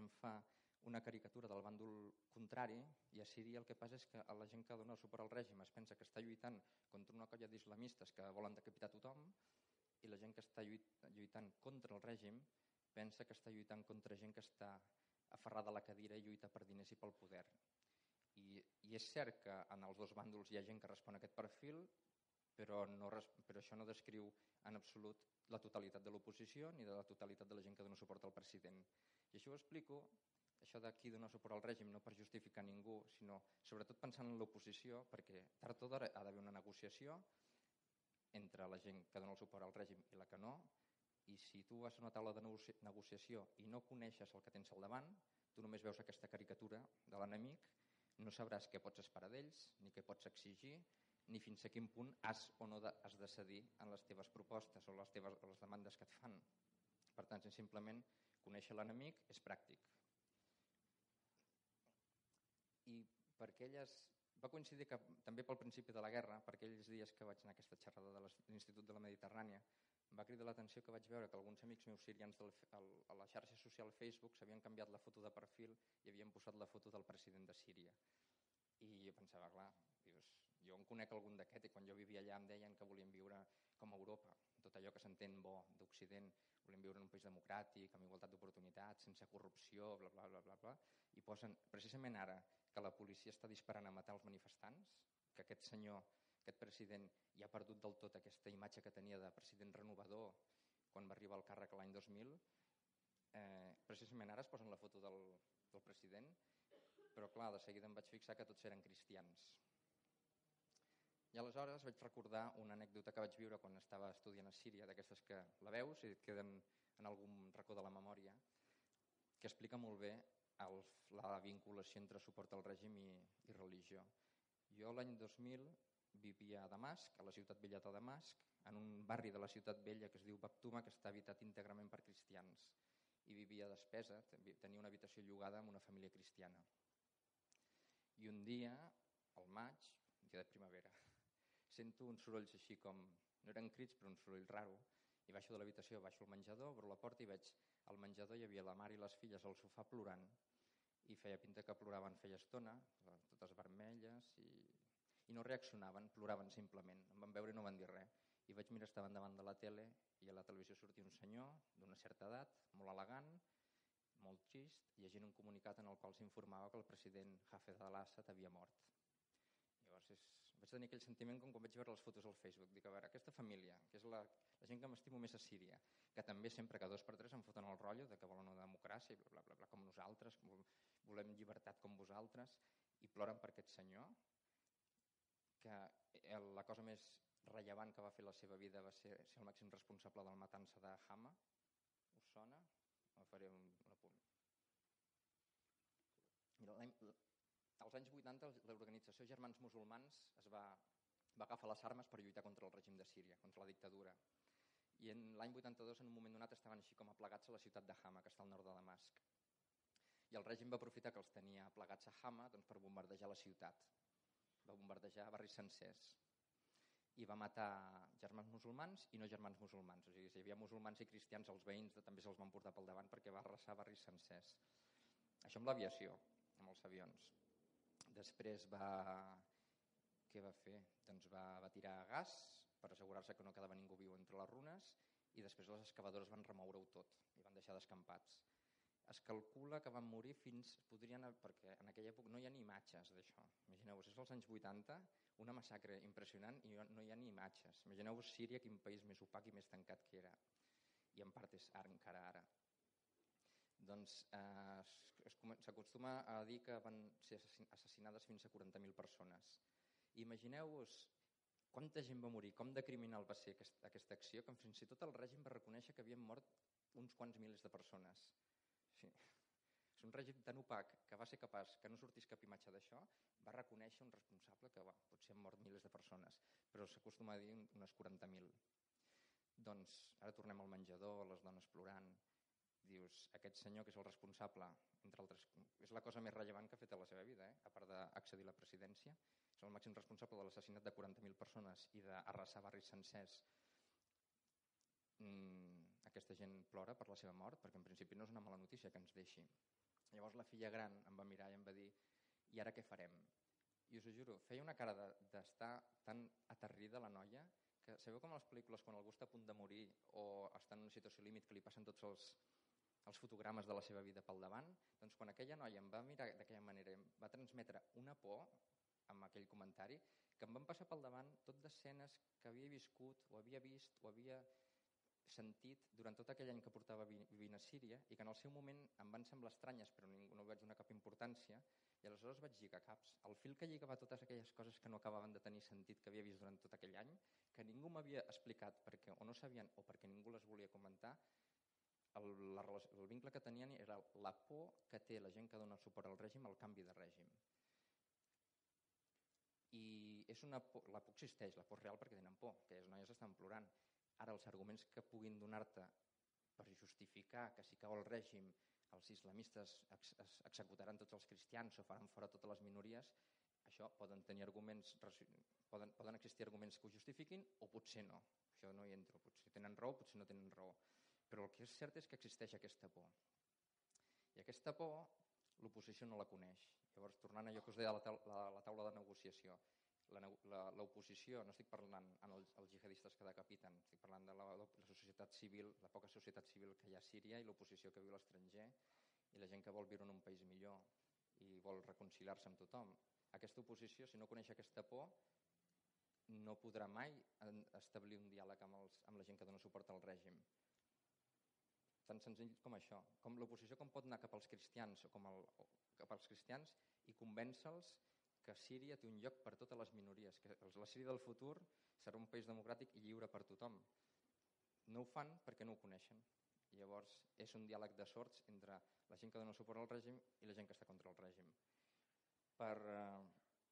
gent fa una caricatura del bàndol contrari, i a Síria el que passa és que la gent que dona suport al règim es pensa que està lluitant contra una colla d'islamistes que volen decapitar tothom, i la gent que està lluitant contra el règim pensa que està lluitant contra gent que està aferrada a la cadira i lluita per diners i pel poder. I, i és cert que en els dos bàndols hi ha gent que respon a aquest perfil, però, no, però això no descriu en absolut la totalitat de l'oposició ni de la totalitat de la gent que dona suport al president. I això ho explico, això de qui dona suport al règim, no per justificar ningú, sinó sobretot pensant en l'oposició, perquè tard o d'hora ha d'haver una negociació entre la gent que dona el suport al règim i la que no, i si tu vas a una taula de negociació i no coneixes el que tens al davant, tu només veus aquesta caricatura de l'enemic, no sabràs què pots esperar d'ells, ni què pots exigir, ni fins a quin punt has o no de, has de cedir en les teves propostes o les, teves, o les demandes que et fan. Per tant, simplement conèixer l'enemic és pràctic. I per aquelles... Va coincidir que també pel principi de la guerra, per aquells dies que vaig anar a aquesta xerrada de l'Institut de la Mediterrània, em va cridar l'atenció que vaig veure que alguns amics meus sirians del, el, a la xarxa social Facebook s'havien canviat la foto de perfil i havien posat la foto del president de Síria. I jo pensava, clar, dius, jo en conec algun d'aquest, i quan jo vivia allà em deien que volien viure com a Europa, tot allò que s'entén bo d'Occident, volien viure en un país democràtic, amb igualtat d'oportunitats, sense corrupció, bla, bla, bla, bla, bla, i posen precisament ara que la policia està disparant a matar els manifestants, que aquest senyor, aquest president, ja ha perdut del tot aquesta imatge que tenia de president renovador quan va arribar al càrrec l'any dos mil, eh, precisament ara es posen la foto del, del president, però clar, de seguida em vaig fixar que tots eren cristians. I aleshores vaig recordar una anècdota que vaig viure quan estava estudiant a Síria, d'aquestes que la veus i et queden en algun racó de la memòria, que explica molt bé el, la vinculació entre suport al règim i, i religió. Jo l'any dos mil vivia a Damasc, a la ciutat vella de Damasc, en un barri de la ciutat vella que es diu Bactuma, que està habitat íntegrament per cristians, i vivia a despesa, tenia una habitació llogada amb una família cristiana. I un dia, al maig, un dia de primavera, sento uns sorolls així com, no eren crits però un soroll raro, i baixo de l'habitació, baixo al menjador, obro la porta i veig al menjador hi havia la mare i les filles al sofà plorant, i feia pinta que ploraven feia estona, totes vermelles, i, i no reaccionaven, ploraven simplement. Em van veure i no van dir res. I vaig mirar, estaven davant de la tele, i a la televisió sortia un senyor d'una certa edat, molt elegant, molt trist, llegint un comunicat en el qual s'informava que el president Hafez al-Assad havia mort. Llavors és, vaig tenir aquell sentiment com quan vaig veure les fotos al Facebook. Dic, a veure, aquesta família, que és la, la gent que m'estimo més a Síria, que també sempre que dos per tres em foten el rotllo de que volen una democràcia, bla, bla, bla, bla, com nosaltres, volem llibertat com vosaltres, i ploren per aquest senyor, que la cosa més rellevant que va fer la seva vida va ser ser el màxim responsable de la matança de Hama. Us sona? Me faré un, un apunt. Mira, als anys vuitanta l'organització Germans Musulmans es va, va agafar les armes per lluitar contra el règim de Síria, contra la dictadura. I en l'any vuitanta-dos, en un moment donat, estaven així com aplegats a la ciutat de Hama, que està al nord de Damasc. I el règim va aprofitar que els tenia aplegats a Hama, doncs, per bombardejar la ciutat. Va bombardejar barris sencers. I va matar germans musulmans i no germans musulmans. O sigui, si hi havia musulmans i cristians, els veïns també se'ls van portar pel davant perquè va arrasar barris sencers. Això amb l'aviació, amb els avions. Després va... Què va fer? Doncs va, va tirar gas per assegurar-se que no quedava ningú viu entre les runes, i després les excavadores van remoure-ho tot i van deixar descampats. Es calcula que van morir fins... Podrien, perquè en aquella època no hi ha ni imatges d'això. Imagineu-vos, és als anys vuitanta, una massacre impressionant i no hi ha ni imatges. Imagineu-vos Síria, quin país més opac i més tancat que era. I en part és ara, encara ara. Doncs eh, s'acostuma a dir que van ser assassinades fins a quaranta mil persones. Imagineu-vos quanta gent va morir, com de criminal va ser aquest, aquesta acció, que fins i tot el règim va reconèixer que havien mort uns quants milers de persones. Sí. És un règim tan opac que va ser capaç que no sortís cap imatge d'això, va reconèixer un responsable que va, potser han mort milers de persones, però s'acostuma a dir unes quaranta mil. Doncs ara tornem al menjador, les dones plorant. Dius, aquest senyor que és el responsable, entre altres, és la cosa més rellevant que ha fet a la seva vida, eh? A part d'accedir a la presidència, és el màxim responsable de l'assassinat de quaranta mil persones i d'arrasar barris sencers. Mm, aquesta gent plora per la seva mort, perquè en principi no és una mala notícia que ens deixi. Llavors la filla gran em va mirar i em va dir: i ara què farem? I us ho juro, feia una cara d'estar tan aterrida la noia que sabeu com a les pel·lícules quan algú està a punt de morir o està en una situació límit que li passen tots els, els fotogrames de la seva vida pel davant? Doncs quan aquella noia em va mirar d'aquella manera, em va transmetre una por amb aquell comentari, que em van passar pel davant tot d'escenes que havia viscut o havia vist o havia sentit durant tot aquell any que portava vivint a Síria i que en el seu moment em van semblar estranyes però ningú no vaig donar cap importància, i aleshores vaig lligar caps. El fil que lligava totes aquelles coses que no acabaven de tenir sentit que havia vist durant tot aquell any, que ningú m'havia explicat perquè o no sabien o perquè ningú les volia comentar, el, la, el vincle que tenien era la por que té la gent que dona suport al règim al canvi de règim. I és una por, la por existeix, la por real perquè tenen por, que les noies estan plorant. Ara, els arguments que puguin donar-te per justificar que si cau el règim els islamistes ex ex executaran tots els cristians o faran fora totes les minories, això poden tenir arguments, poden, poden existir arguments que ho justifiquin o potser no. Això no hi entro, potser tenen raó, potser no tenen raó. Però el que és cert és que existeix aquesta por. I aquesta por l'oposició no la coneix. Llavors, tornant a allò que us deia a la, taula, la, la taula de negociació, l'oposició, no estic parlant en els, els jihadistes que decapiten, estic parlant de la, la societat civil, la poca societat civil que hi ha a Síria i l'oposició que viu a l'estranger i la gent que vol viure en un país millor i vol reconciliar-se amb tothom. Aquesta oposició, si no coneix aquesta por, no podrà mai establir un diàleg amb, els, amb la gent que dona suport al règim. Tan senzill com això. Com l'oposició com pot anar cap als cristians o com el, o cap als cristians i convèncer-los que Síria té un lloc per totes les minories, que la Síria del futur serà un país democràtic i lliure per tothom. No ho fan perquè no ho coneixen. I llavors és un diàleg de sords entre la gent que dona suport al règim i la gent que està contra el règim. Per, eh...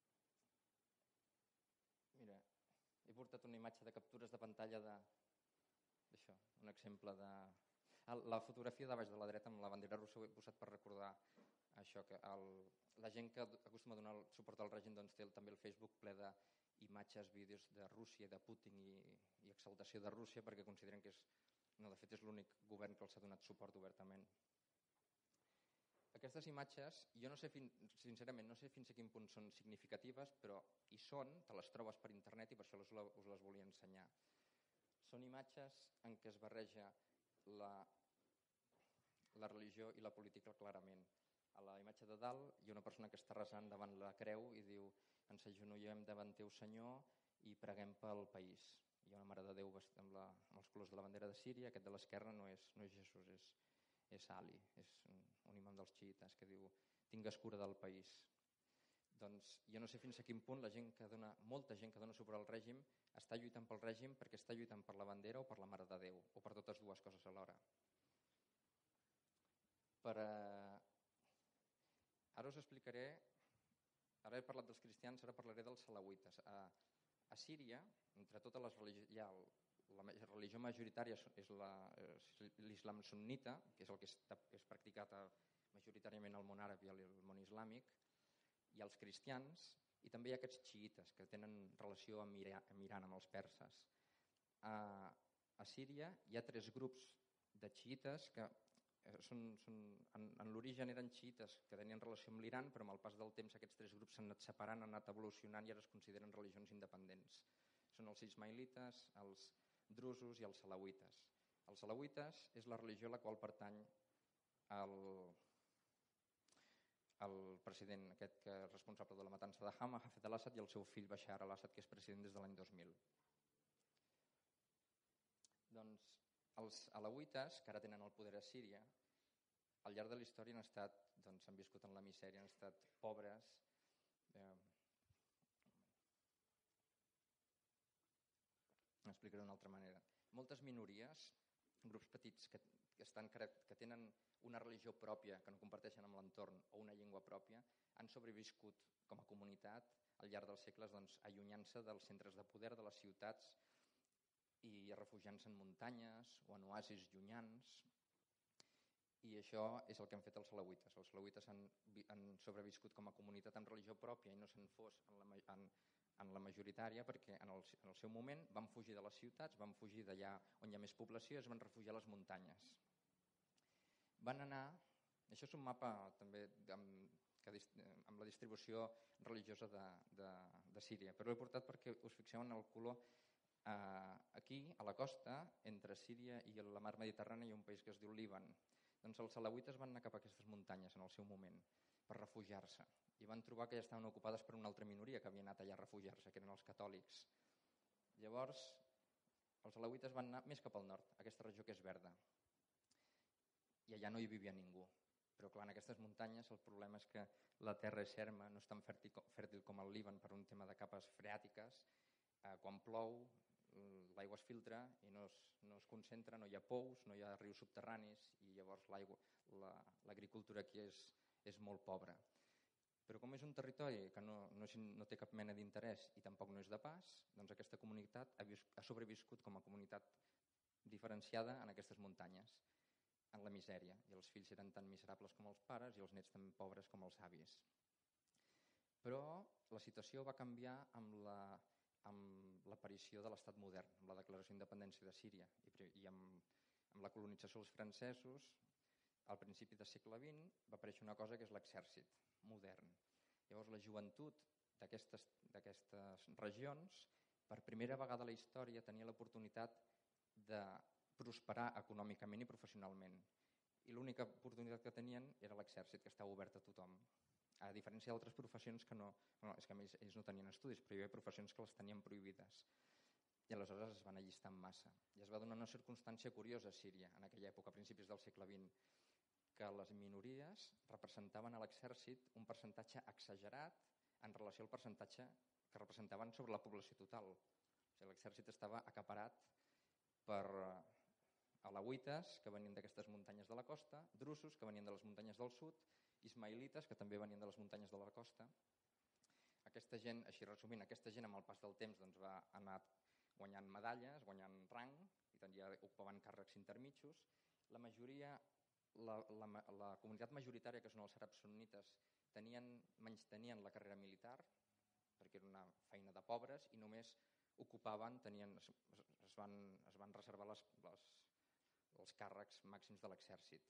Mira, he portat una imatge de captures de pantalla de... d'això, un exemple de... La fotografia de baix de la dreta amb la bandera russa ho he posat per recordar això, que el, la gent que acostuma a donar el suport al règim doncs, té també el Facebook ple d'imatges, vídeos de Rússia, de Putin i, i exaltació de Rússia perquè consideren que és, no, de fet és l'únic govern que els ha donat suport obertament. Aquestes imatges, jo no sé, fin, sincerament, no sé fins a quin punt són significatives, però hi són, te les trobes per internet i per això us, la, us les volia ensenyar. Són imatges en què es barreja la, la religió i la política clarament. A la imatge de dalt hi ha una persona que està resant davant la creu i diu: ens agenollem davant teu Senyor i preguem pel país. Hi ha una Mare de Déu amb, la, amb els colors de la bandera de Síria. Aquest de l'esquerra no és, no és Jesús, és, és Ali, és un, un imam dels xiites que diu: tingues cura del país. Doncs jo no sé fins a quin punt la gent que dona, molta gent que dona suport al règim està lluitant pel règim perquè està lluitant per la bandera o per la Mare de Déu, o per totes dues coses alhora. Per, eh... Ara us explicaré, ara he parlat dels cristians, ara parlaré dels salauites. A, a Síria, entre totes les religions, ja, la religió majoritària és l'islam sunnita, que és el que està, és practicat a, majoritàriament al món àrab i al món islàmic, i els cristians, i també hi ha aquests xiites que tenen relació amb Iran, amb, Iran, amb els perses. A, a Síria hi ha tres grups de xiites que són, són, en, en l'origen eren xiites que tenien relació amb l'Iran, però amb el pas del temps aquests tres grups s'han anat separant, han anat evolucionant i ara es consideren religions independents. Són els ismaïlites, els drusos i els salauites. Els salauites és la religió a la qual pertany el, el president aquest que és responsable de la matança de Hama, Hafez al-Assad, i el seu fill Bashar al-Assad, que és president des de l'any dos mil. Doncs els alauites, que ara tenen el poder a Síria, al llarg de la història han estat, doncs, han viscut en la misèria, han estat pobres. Eh, Explicaré d'una altra manera. Moltes minories, grups petits que, que, estan, que tenen una religió pròpia, que no comparteixen amb l'entorn, o una llengua pròpia, han sobreviscut com a comunitat al llarg dels segles, doncs, allunyant-se dels centres de poder, de les ciutats, i refugiant-se en muntanyes o en oasis llunyans. I això és el que han fet els salauites. Els salauites han, han sobreviscut com a comunitat amb religió pròpia i no s'han fos en la, en, en la majoritària perquè en el, en el seu moment van fugir de les ciutats, van fugir d'allà on hi ha més població i es van refugiar a les muntanyes. Van anar, Això és un mapa també amb, que, amb la distribució religiosa de, de, de Síria, però l'he portat perquè us fixeu en el color. Uh, aquí, a la costa, entre Síria i la mar Mediterrània, hi ha un país que es diu Líban. Doncs els alauites van anar cap a aquestes muntanyes en el seu moment per refugiar-se i van trobar que ja estaven ocupades per una altra minoria que havia anat allà a refugiar-se, que eren els catòlics. Llavors, els alauites van anar més cap al nord, a aquesta regió que és verda, i allà no hi vivia ningú. Però clar, en aquestes muntanyes el problema és que la terra és erma, no és tan fèrtil com el Líban per un tema de capes freàtiques. Eh, quan plou, l'aigua es filtra i no es, no es concentra, no hi ha pous, no hi ha rius subterranis i llavors l'aigua, la, l'agricultura aquí és, és molt pobra. Però com és un territori que no, no, és, no té cap mena d'interès i tampoc no és de pas, doncs aquesta comunitat ha, vis, ha sobreviscut com a comunitat diferenciada en aquestes muntanyes, en la misèria, i els fills eren tan miserables com els pares i els nets tan pobres com els avis. Però la situació va canviar amb la, amb l'aparició de l'estat modern, amb la declaració d'independència de Síria i, i amb, amb la colonització dels francesos. Al principi del segle vint va aparèixer una cosa que és l'exèrcit modern. Llavors la joventut d'aquestes, d'aquestes regions per primera vegada a la història tenia l'oportunitat de prosperar econòmicament i professionalment. I l'única oportunitat que tenien era l'exèrcit, que estava obert a tothom. A diferència d'altres professions que no... Bueno, és que ells, ells no tenien estudis, però hi havia professions que les tenien prohibides. I aleshores es van allistar en massa. I es va donar una circumstància curiosa a Síria, en aquella època, a principis del segle vint, que les minories representaven a l'exèrcit un percentatge exagerat en relació al percentatge que representaven sobre la població total. O sigui, l'exèrcit estava acaparat per alauites, que venien d'aquestes muntanyes de la costa, drusos, que venien de les muntanyes del sud, ismaïlites, que també venien de les muntanyes de la costa. Aquesta gent, així resumint, aquesta gent amb el pas del temps doncs, va anar guanyant medalles, guanyant rang, i tant ja ocupaven càrrecs intermitjos. La majoria, la, la, la comunitat majoritària, que són els àrabs sunnites, tenien, menystenien la carrera militar, perquè era una feina de pobres, i només ocupaven, tenien, es, es, van, es van reservar les, les, els càrrecs màxims de l'exèrcit.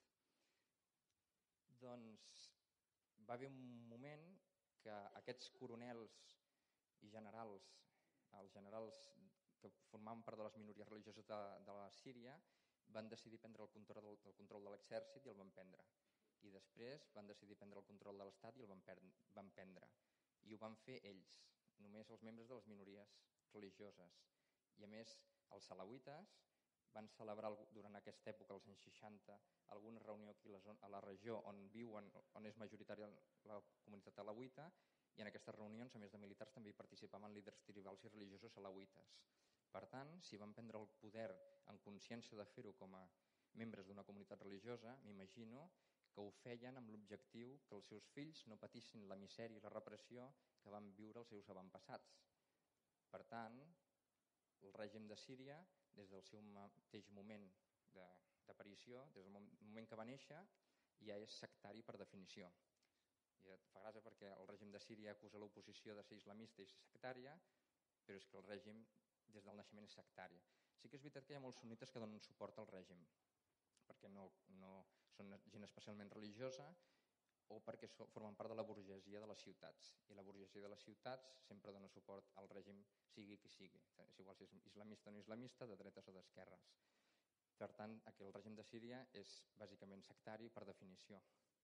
Doncs va haver un moment que aquests coronels i generals, els generals que formaven part de les minories religioses de, de la Síria, van decidir prendre el control del, el control de l'exèrcit i el van prendre. I després van decidir prendre el control de l'Estat i el van, per, van prendre. I ho van fer ells, només els membres de les minories religioses. I a més, els alauites van celebrar durant aquesta època, als anys seixanta, alguna reunió aquí a la, zona, a la regió on viuen, on és majoritària la comunitat alauita, i en aquestes reunions, a més de militars, també hi participaven líders tribals i religiosos alauites. Per tant, si van prendre el poder en consciència de fer-ho com a membres d'una comunitat religiosa, m'imagino que ho feien amb l'objectiu que els seus fills no patissin la misèria i la repressió que van viure els seus avantpassats. Per tant, el règim de Síria, des del seu mateix moment d'aparició, des del moment que va néixer, ja és sectari per definició. I et fa gràcia perquè el règim de Síria acusa l'oposició de ser islamista i ser sectària, però és que el règim des del naixement és sectària. Sí que és veritat que hi ha molts sunnites que donen suport al règim, perquè no, no són gent especialment religiosa o perquè so, formen part de la burgesia de les ciutats. I la burgesia de les ciutats sempre dona suport al règim, sigui qui sigui. És igual si és islamista o no islamista, de dretes o d'esquerres. Per tant, aquí el règim de Síria és bàsicament sectari per definició.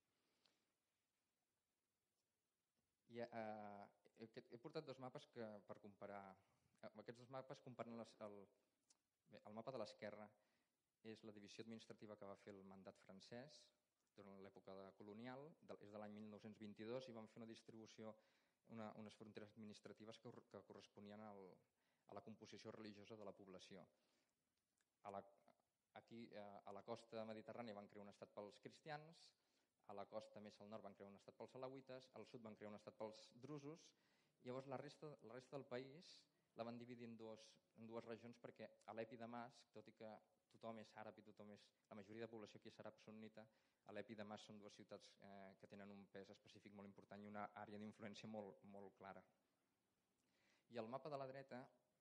I, eh, he, he portat dos mapes que, per comparar. Aquests dos mapes comparen les, el, bé, el mapa de l'esquerra és la divisió administrativa que va fer el mandat francès durant l'època colonial, és de l'any mil nou-cents vint-i-dos, i van fer una distribució, una, unes fronteres administratives que, que corresponien al, a la composició religiosa de la població. A la, aquí, a la costa mediterrània van crear un estat pels cristians, a la costa més al nord van crear un estat pels alauites, al sud van crear un estat pels drusos, i llavors la resta, la resta del país la van dividir en dues, en dues regions perquè Alep i Damasc, tot i que tothom és àrab i tothom és, la majoria de població aquí és àrab sunnita, Alep i Damasc són dues ciutats eh, que tenen un pes específic molt important i una àrea d'influència molt, molt clara. I el mapa de la dreta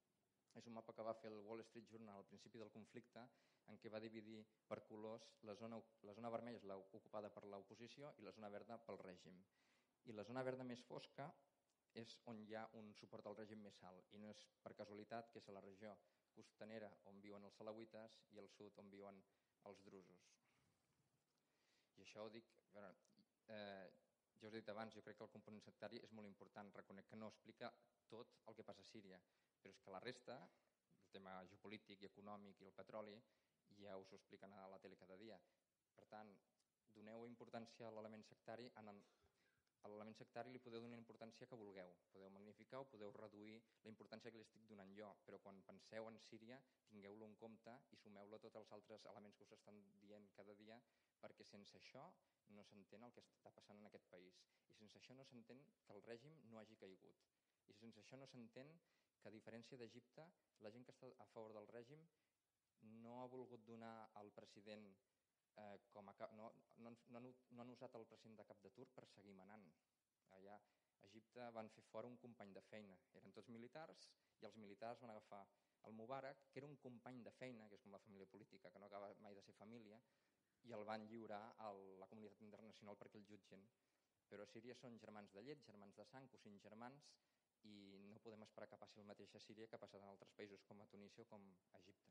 és un mapa que va fer el Wall Street Journal al principi del conflicte, en què va dividir per colors la zona, la zona vermella és la ocupada per l'oposició i la zona verda pel règim. I la zona verda més fosca és on hi ha un suport al règim més alt, i no és per casualitat que és a la regió costanera on viuen els salawites i al sud on viuen els drusos. I això ho dic, bueno, eh, ja us he dit abans, jo crec que el component sectari és molt important, reconec que no explica tot el que passa a Síria, però és que la resta, el tema geopolític i econòmic i el petroli, ja us ho expliquen a la tele cada dia. Per tant, doneu importància a l'element sectari, en el, a l'element sectari li podeu donar importància que vulgueu, podeu magnificar o podeu reduir la importància que li estic donant jo, però quan penseu en Síria tingueu-lo en compte i sumeu-lo a tots els altres elements que us estan dient cada dia, perquè sense això no s'entén el que està passant en aquest país, i sense això no s'entén que el règim no hagi caigut, i sense això no s'entén que a diferència d'Egipte, la gent que està a favor del règim no ha volgut donar al president eh, com a cap, no, no, no, no han usat el president de cap de turc per seguir manant. Allà a Egipte van fer fora un company de feina, eren tots militars i els militars van agafar el Mubarak, que era un company de feina, que és com la família política, que no acaba mai de ser família, i el van lliurar a la comunitat internacional perquè el jutgen. Però a Síria són germans de llet, germans de sang, cosins germans, i no podem esperar que passi el mateix a Síria que ha passat en altres països com a Tunísia o com a Egipte.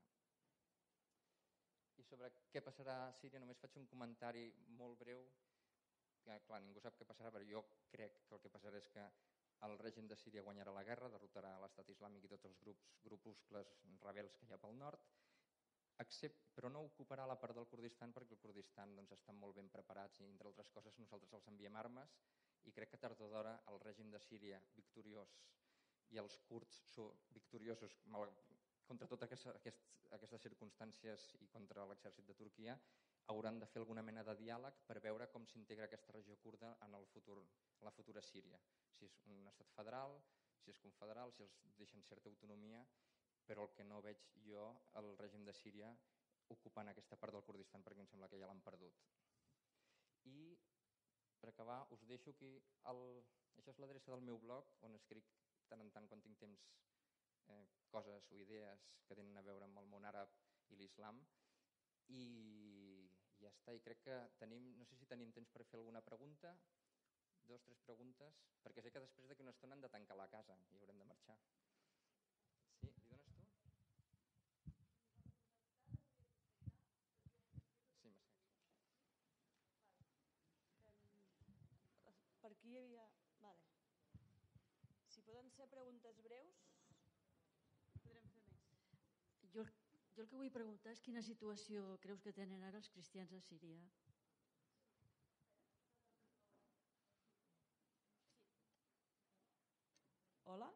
I sobre què passarà a Síria només faig un comentari molt breu, que clar, ningú sap què passarà, però jo crec que el que passarà és que el règim de Síria guanyarà la guerra, derrotarà l'estat islàmic i tots els grups, grupuscles rebels que hi ha pel nord, except, però no ocuparà la part del Kurdistan perquè el Kurdistan doncs, estan molt ben preparats i entre altres coses nosaltres els enviem armes i crec que tard o d'hora el règim de Síria victoriós i els kurds victoriosos contra totes aquestes, aquestes, aquestes circumstàncies i contra l'exèrcit de Turquia hauran de fer alguna mena de diàleg per veure com s'integra aquesta regió kurda en, el futur, en la futura Síria. Si és un estat federal, si és confederal, si els deixen certa autonomia, però el que no veig jo el règim de Síria ocupant aquesta part del Kurdistan perquè em sembla que ja l'han perdut. I per acabar us deixo aquí, el... això és l'adreça del meu blog on escric tant en tant quan tinc temps eh, coses o idees que tenen a veure amb el món àrab i l'islam i ja està, i crec que tenim, no sé si tenim temps per fer alguna pregunta, dos, tres preguntes, perquè sé que després d'aquí una estona hem de tancar la casa i haurem de marxar. Sí, li dones tu? Sí, Mercè. Per aquí hi havia... Vale. Si poden ser preguntes breus, podrem fer més. Jo, jo el que vull preguntar és quina situació creus que tenen ara els cristians a Síria? Hola?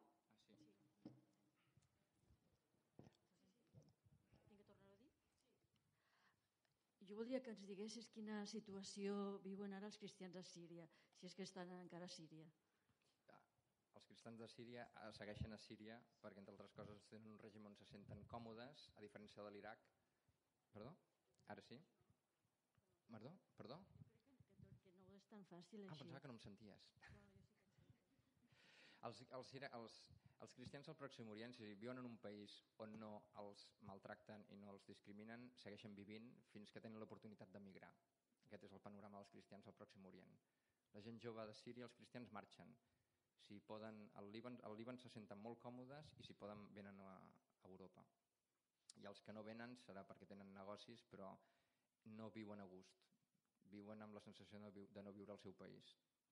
Jo voldria que ens diguessis quina situació viuen ara els cristians a Síria, si és que estan encara a Síria. Els cristians de Síria segueixen a Síria perquè, entre altres coses, tenen un règim on se senten còmodes, a diferència de l'Iraq. Perdó? Ara sí? Perdó? Perdó? Jo crec que, que no és tan fàcil ah, així. Ah, pensava que no em senties. No, jo sí que et sento. Els, els, els, els cristians al Pròxim Orient, si viuen en un país on no els maltracten i no els discriminen, segueixen vivint fins que tenen l'oportunitat d'emigrar. Aquest és el panorama dels cristians al Pròxim Orient. La gent jove de Síria, els cristians marxen. Si poden, al Líban, al Líban se senten molt còmodes i si poden venen a, a Europa. I els que no venen serà perquè tenen negocis però no viuen a gust. Viuen amb la sensació de no, viu, de no viure al seu país.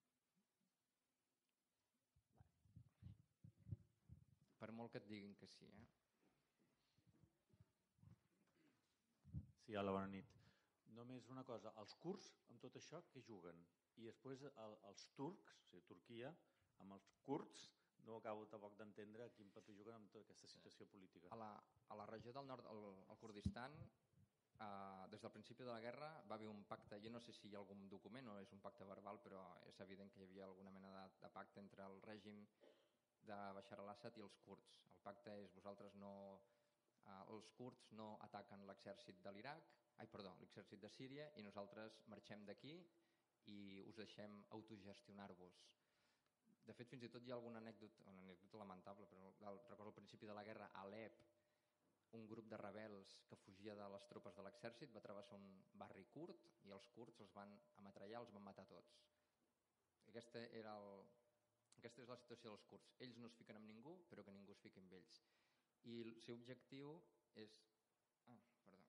Per molt que et diguin que sí, eh? Sí, hola, bona nit. Només una cosa, els kurds amb tot això què juguen? I després el, els turcs, o sigui, Turquia, amb els kurds, no acabo tampoc d'entendre a quin paper juguen amb tota aquesta situació política. A la, a la regió del nord, al, al Kurdistan, eh, des del principi de la guerra va haver un pacte, jo no sé si hi ha algun document o és un pacte verbal, però és evident que hi havia alguna mena de, de pacte entre el règim de Bashar al-Assad i els kurds. El pacte és vosaltres no... Eh, els kurds no ataquen l'exèrcit de l'Iraq, ai, perdó, l'exèrcit de Síria i nosaltres marxem d'aquí i us deixem autogestionar-vos. de fet, fins i tot hi ha alguna anècdota, una anècdota lamentable, però recordo al principi de la guerra a Alep, un grup de rebels que fugia de les tropes de l'exèrcit va travessar un barri kurd i els kurds els van ametrallar, els van matar tots. Aquesta, era el, aquesta és la situació dels kurds. Ells no es fiquen amb ningú, però que ningú es fiqui amb ells. I el seu objectiu és... Ah, perdó.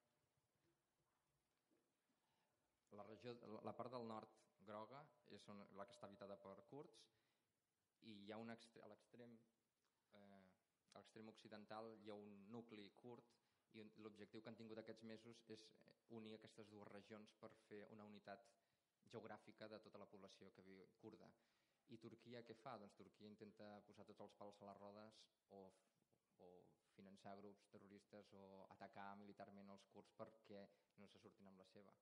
La, regió, la part del nord groga és on, la que està habitada per kurds, i hi ha un extre, a l'extrem eh, a l'extrem occidental hi ha un nucli kurd, i l'objectiu que han tingut aquests mesos és unir aquestes dues regions per fer una unitat geogràfica de tota la població que viu kurda. I Turquia què fa? Doncs Turquia intenta posar tots els pals a les rodes o, o finançar grups terroristes o atacar militarment els kurds perquè no se surtin amb la seva.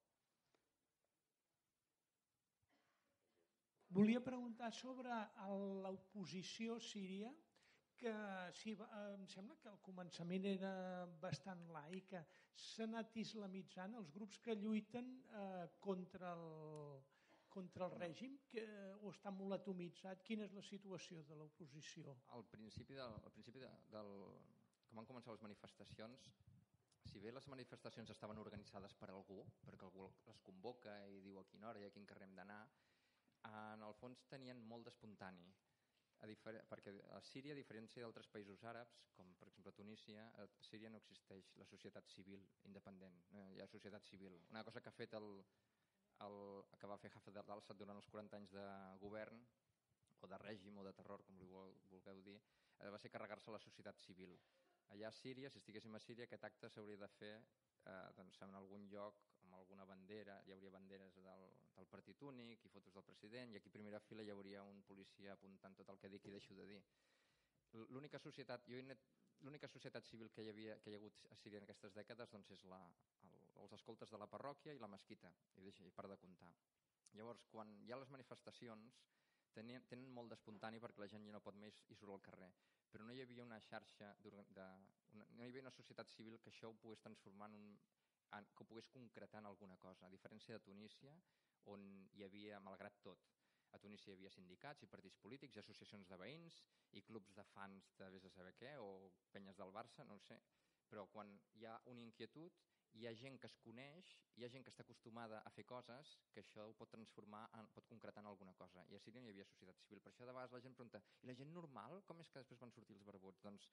Volia preguntar sobre l'oposició síria, que sí, em sembla que al començament era bastant laica. S'ha anat islamitzant els grups que lluiten eh, contra, el, contra el règim, que, o està molt atomitzat? Quina és la situació de l'oposició? Al principi, del, al principi de, del, quan van començar les manifestacions, si bé les manifestacions estaven organitzades per algú, perquè algú les convoca i diu a quina hora i a quin carrer hem d'anar, en el fons tenien molt d'espontani, perquè a Síria, a diferència d'altres països àrabs, com per exemple Tunísia, a Síria no existeix la societat civil independent, no hi ha societat civil. Una cosa que ha fet el, el, que va fer Hafez al-Assad durant els quaranta anys de govern, o de règim o de terror, com li vulgueu dir, va ser carregar-se la societat civil. Allà a Síria, si estiguéssim a Síria, aquest acte s'hauria de fer eh, doncs, en algun lloc amb alguna bandera, hi hauria banderes del, del partit únic i fotos del president, i aquí a primera fila hi hauria un policia apuntant tot el que dic i deixo de dir. L'única societat, jo net, l'única societat civil que hi, havia, que hi ha hagut a Síria en aquestes dècades doncs és la, el, els escoltes de la parròquia i la mesquita, i, deixa, i per de comptar. Llavors, quan hi ha les manifestacions, tenien, tenen molt d'espontani perquè la gent ja no pot més i surt al carrer, però no hi havia una xarxa, de, una, no hi havia una societat civil que això ho pogués transformar en un... que ho pogués concretar en alguna cosa, a diferència de Tunísia, on hi havia, malgrat tot, a Tunísia hi havia sindicats i partits polítics, i associacions de veïns, i clubs de fans de vés a saber què, o penyes del Barça, no ho sé, però quan hi ha una inquietud, hi ha gent que es coneix, hi ha gent que està acostumada a fer coses, que això ho pot transformar, en, pot concretar en alguna cosa, i a Síria no hi havia societat civil. Per això de vegades la gent pregunta, i la gent normal, com és que després van sortir els barbuts? Doncs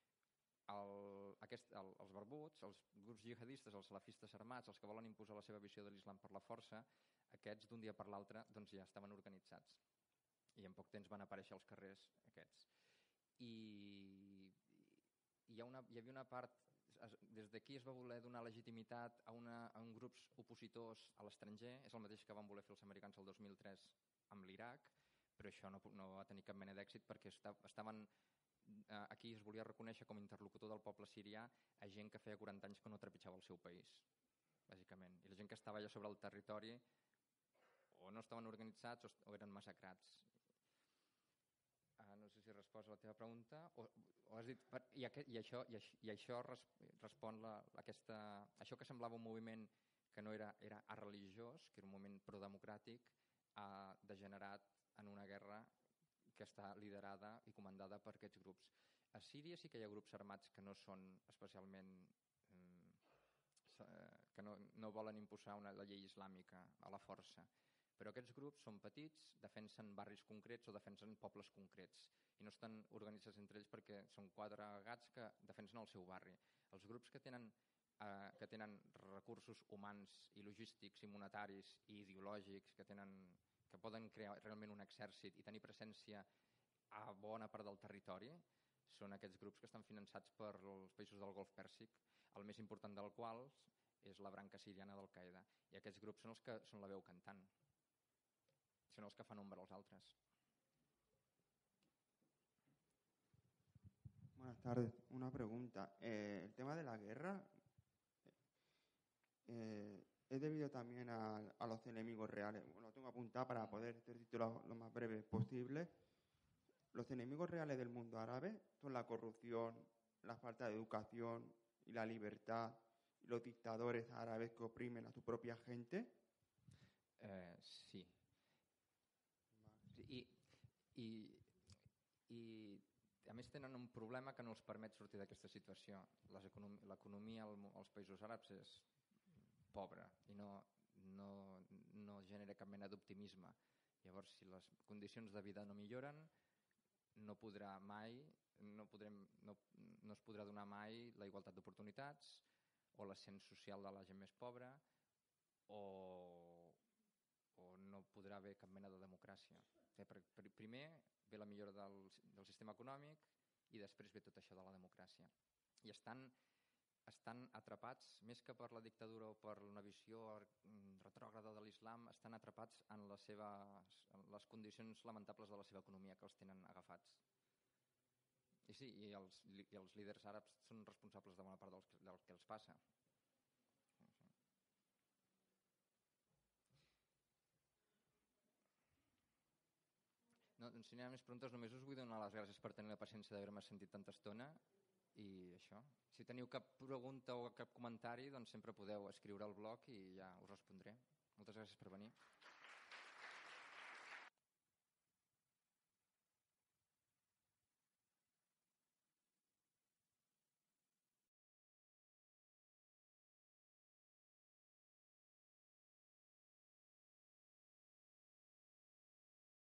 El, aquest, el, els barbuts, els grups jihadistes, els salafistes armats, els que volen imposar la seva visió de l'islam per la força, aquests d'un dia per l'altre doncs, ja estaven organitzats i en poc temps van aparèixer als carrers aquests. I hi, ha una, hi havia una part, des d'aquí es va voler donar legitimitat a, una, a un grups opositors a l'estranger, és el mateix que van voler fer els americans el dos mil tres amb l'Iraq, però això no, no va tenir cap mena d'èxit perquè estaven... Aquí es volia reconèixer com a interlocutor del poble sirià a gent que feia quaranta anys que no trepitjava el seu país, bàsicament. I la gent que estava allà sobre el territori o no estaven organitzats o eren massacrats. Uh, no sé si he respost a la teva pregunta. O, o has dit, i, aquest, i això, i, i això res, respon la, aquesta... Això que semblava un moviment que no era, era arreligiós, que era un moviment prodemocràtic, ha degenerat en una guerra que està liderada i comandada per aquests grups. A Síria sí que hi ha grups armats que no són especialment... que no, no volen imposar una, la llei islàmica a la força, però aquests grups són petits, defensen barris concrets o defensen pobles concrets i no estan organitzats entre ells perquè són quatre gats que defensen el seu barri. Els grups que tenen, eh, que tenen recursos humans i logístics i monetaris i ideològics, que tenen... que poden crear realment un exèrcit i tenir presència a bona part del territori, són aquests grups que estan finançats per els països del Golf Pèrsic, el més important del qual és la branca siriana d'Al-Qaeda. I aquests grups són els que són la veu cantant, són els que fan ombra als altres. Buenas tardes. Una pregunta. Eh, el tema de la guerra... Eh, ¿Es debido también a, a los enemigos reales? Bueno, lo tengo apuntado para poder titular lo más breve posible. Los enemigos reales del mundo árabe son la corrupción, la falta de educación y la libertad, y los dictadores árabes que oprimen a su propia gente. Eh, sí. I, i i a més tenen un problema que no els permet sortir d'aquesta situació. L'economia als països àrabs és pobra i no, no, no genera cap mena d'optimisme. Llavors, si les condicions de vida no milloren, no podrà mai, no, podrem, no, no es podrà donar mai la igualtat d'oportunitats o l'ascens social de la gent més pobra o, o no podrà haver cap mena de democràcia. Primer ve la millora del, del sistema econòmic i després ve tot això de la democràcia. I estan, estan atrapats, més que per la dictadura o per una visió retrògrada de l'islam, estan atrapats en, la seva, en les condicions lamentables de la seva economia que els tenen agafats. I sí, i els, i els líders àrabs són responsables de bona part del, del que els passa. No, doncs si n'hi ha més preguntes, només us vull donar les gràcies per tenir la paciència d'haver-me sentit tanta estona i això. Si teniu cap pregunta o cap comentari, doncs sempre podeu escriure al blog i ja us respondré. Moltes gràcies per venir.